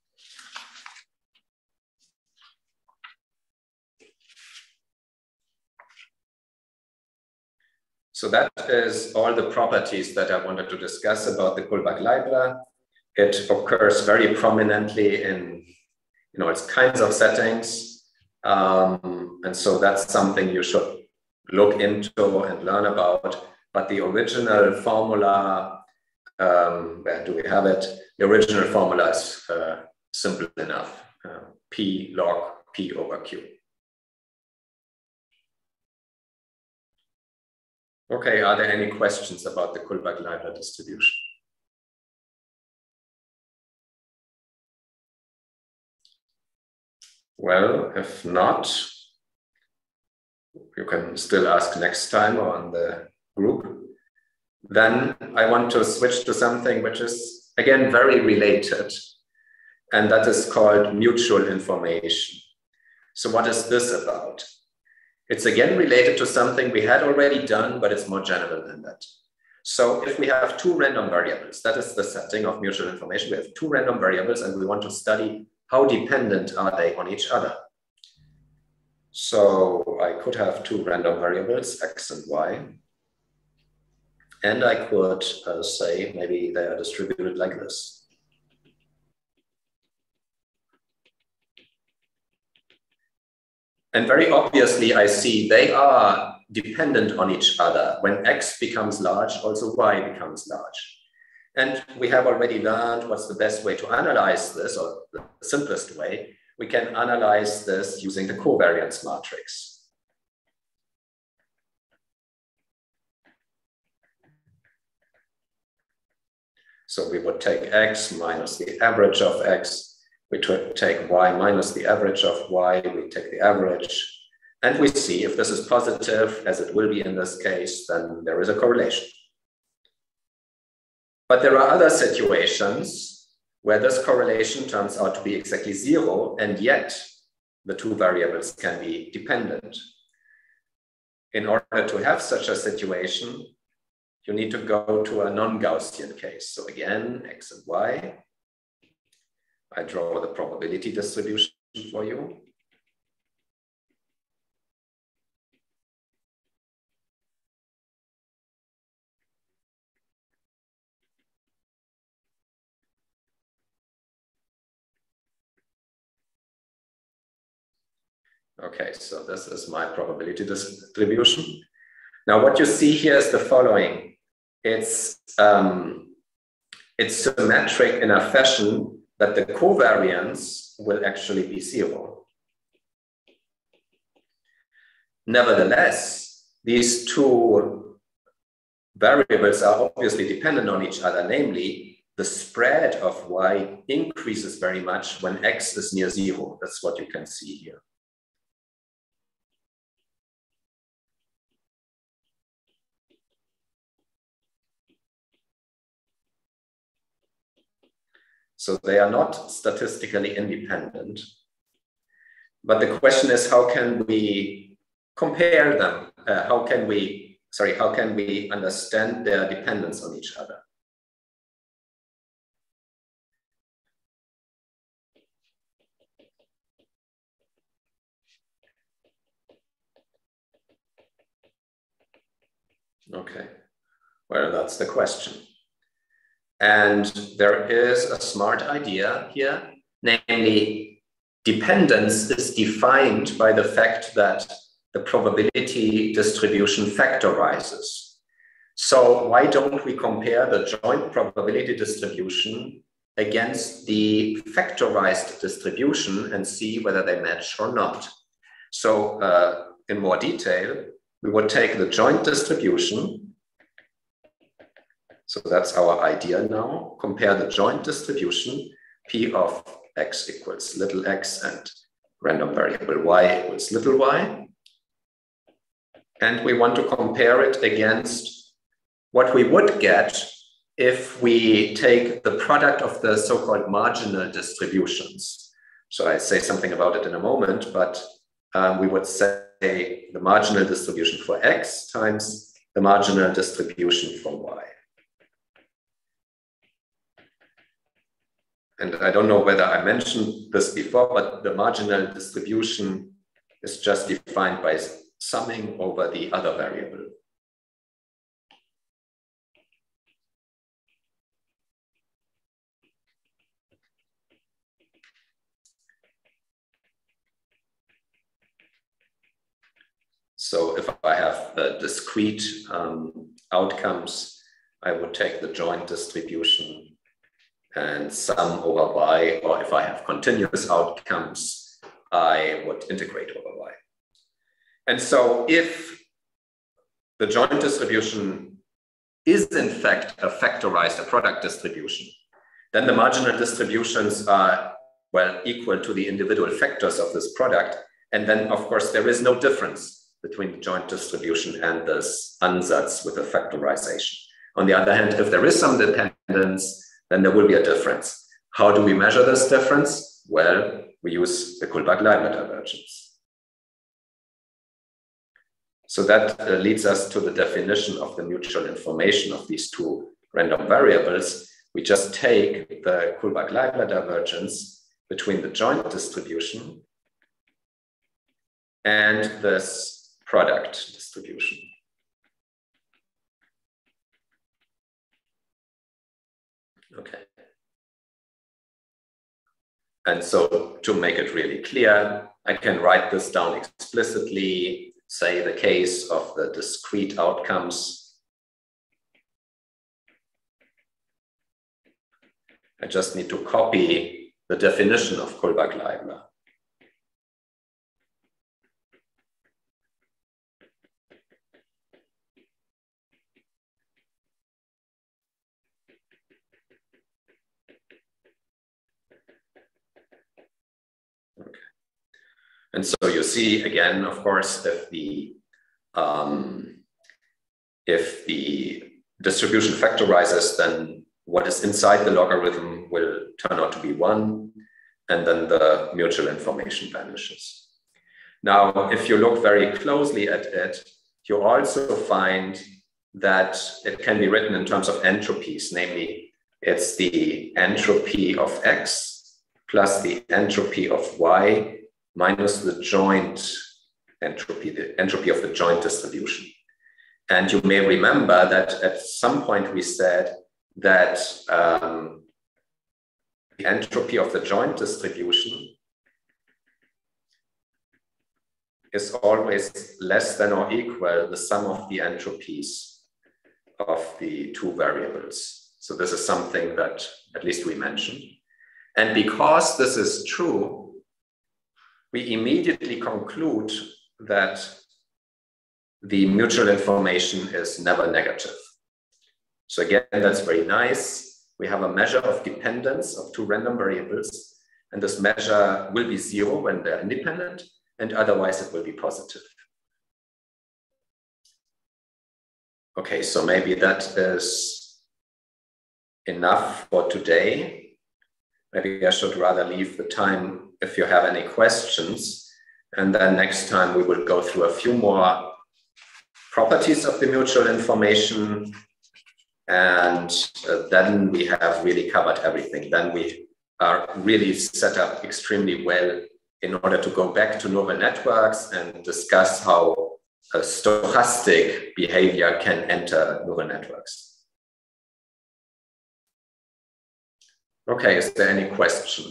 So that is all the properties that I wanted to discuss about the Kullback-Leibler. It occurs very prominently in, you know, its kinds of settings. Um, and so that's something you should look into and learn about. But the original formula, um, where do we have it? The original formula is uh, simple enough, uh, P log P over Q. Okay, are there any questions about the Kullback-Leibler distribution? Well, if not, you can still ask next time or on the group. Then I want to switch to something which is, again, very related, and that is called mutual information. So what is this about? It's again related to something we had already done, but it's more general than that. So if we have two random variables, that is the setting of mutual information. We have two random variables and we want to study how dependent are they on each other. So I could have two random variables, X and Y. And I could uh, say maybe they are distributed like this. And very obviously, I see they are dependent on each other. When X becomes large, also Y becomes large. And we have already learned what's the best way to analyze this, or the simplest way. We can analyze this using the covariance matrix. So we would take X minus the average of X. We take Y minus the average of Y. We take the average. And we see if this is positive, as it will be in this case, then there is a correlation. But there are other situations where this correlation turns out to be exactly zero, and yet the two variables can be dependent. In order to have such a situation, you need to go to a non-Gaussian case. So again, X and Y. I draw the probability distribution for you. Okay, so this is my probability distribution. Now, what you see here is the following. It's, um, it's symmetric in a fashion that the covariance will actually be zero. Nevertheless, these two variables are obviously dependent on each other, namely, the spread of Y increases very much when X is near zero. That's what you can see here. So they are not statistically independent. But the question is, how can we compare them? Uh, how can we, sorry, how can we understand their dependence on each other? Okay, well, that's the question. And there is a smart idea here, namely, dependence is defined by the fact that the probability distribution factorizes. So why don't we compare the joint probability distribution against the factorized distribution and see whether they match or not? So uh, in more detail, we would take the joint distribution. So that's our idea now. Compare the joint distribution, P of X equals little x and random variable Y equals little y. And we want to compare it against what we would get if we take the product of the so-called marginal distributions. So I say something about it in a moment, but um, we would say the marginal distribution for X times the marginal distribution for Y. And I don't know whether I mentioned this before, but the marginal distribution is just defined by summing over the other variable. So if I have uh, discrete um, outcomes, I would take the joint distribution and sum over Y, or if I have continuous outcomes, I would integrate over Y. And so if the joint distribution is in fact a factorized, a product distribution, then the marginal distributions are, well, equal to the individual factors of this product. And then, of course, there is no difference between the joint distribution and this ansatz with a factorization. On the other hand, if there is some dependence, then there will be a difference. How do we measure this difference? Well, we use the Kullback-Leibler divergence. So that uh, leads us to the definition of the mutual information of these two random variables. We just take the Kullback-Leibler divergence between the joint distribution and this product distribution. Okay. And so to make it really clear, I can write this down explicitly, say the case of the discrete outcomes. I just need to copy the definition of Kullback-Leibler. Okay. And so you see again, of course, if the um, if the distribution factorizes, then what is inside the logarithm will turn out to be one, and then the mutual information vanishes. Now, if you look very closely at it, you also find that it can be written in terms of entropies, namely, it's the entropy of X plus the entropy of Y minus the joint entropy, the entropy of the joint distribution. And you may remember that at some point we said that um, the entropy of the joint distribution is always less than or equal the sum of the entropies of the two variables. So this is something that at least we mentioned. And because this is true, we immediately conclude that the mutual information is never negative. So again, that's very nice. We have a measure of dependence of two random variables, and this measure will be zero when they're independent, and otherwise it will be positive. Okay, so maybe that is enough for today. Maybe I should rather leave the time if you have any questions, and then next time we will go through a few more properties of the mutual information, and uh, then we have really covered everything. Then we are really set up extremely well in order to go back to neural networks and discuss how a stochastic behavior can enter neural networks. Okay, is there any question?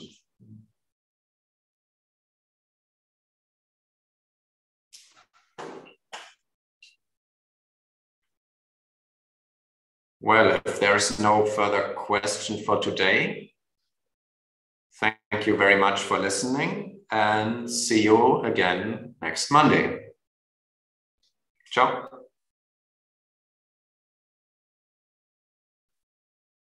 Well, if there's no further question for today, thank you very much for listening, and see you again next Monday. Ciao.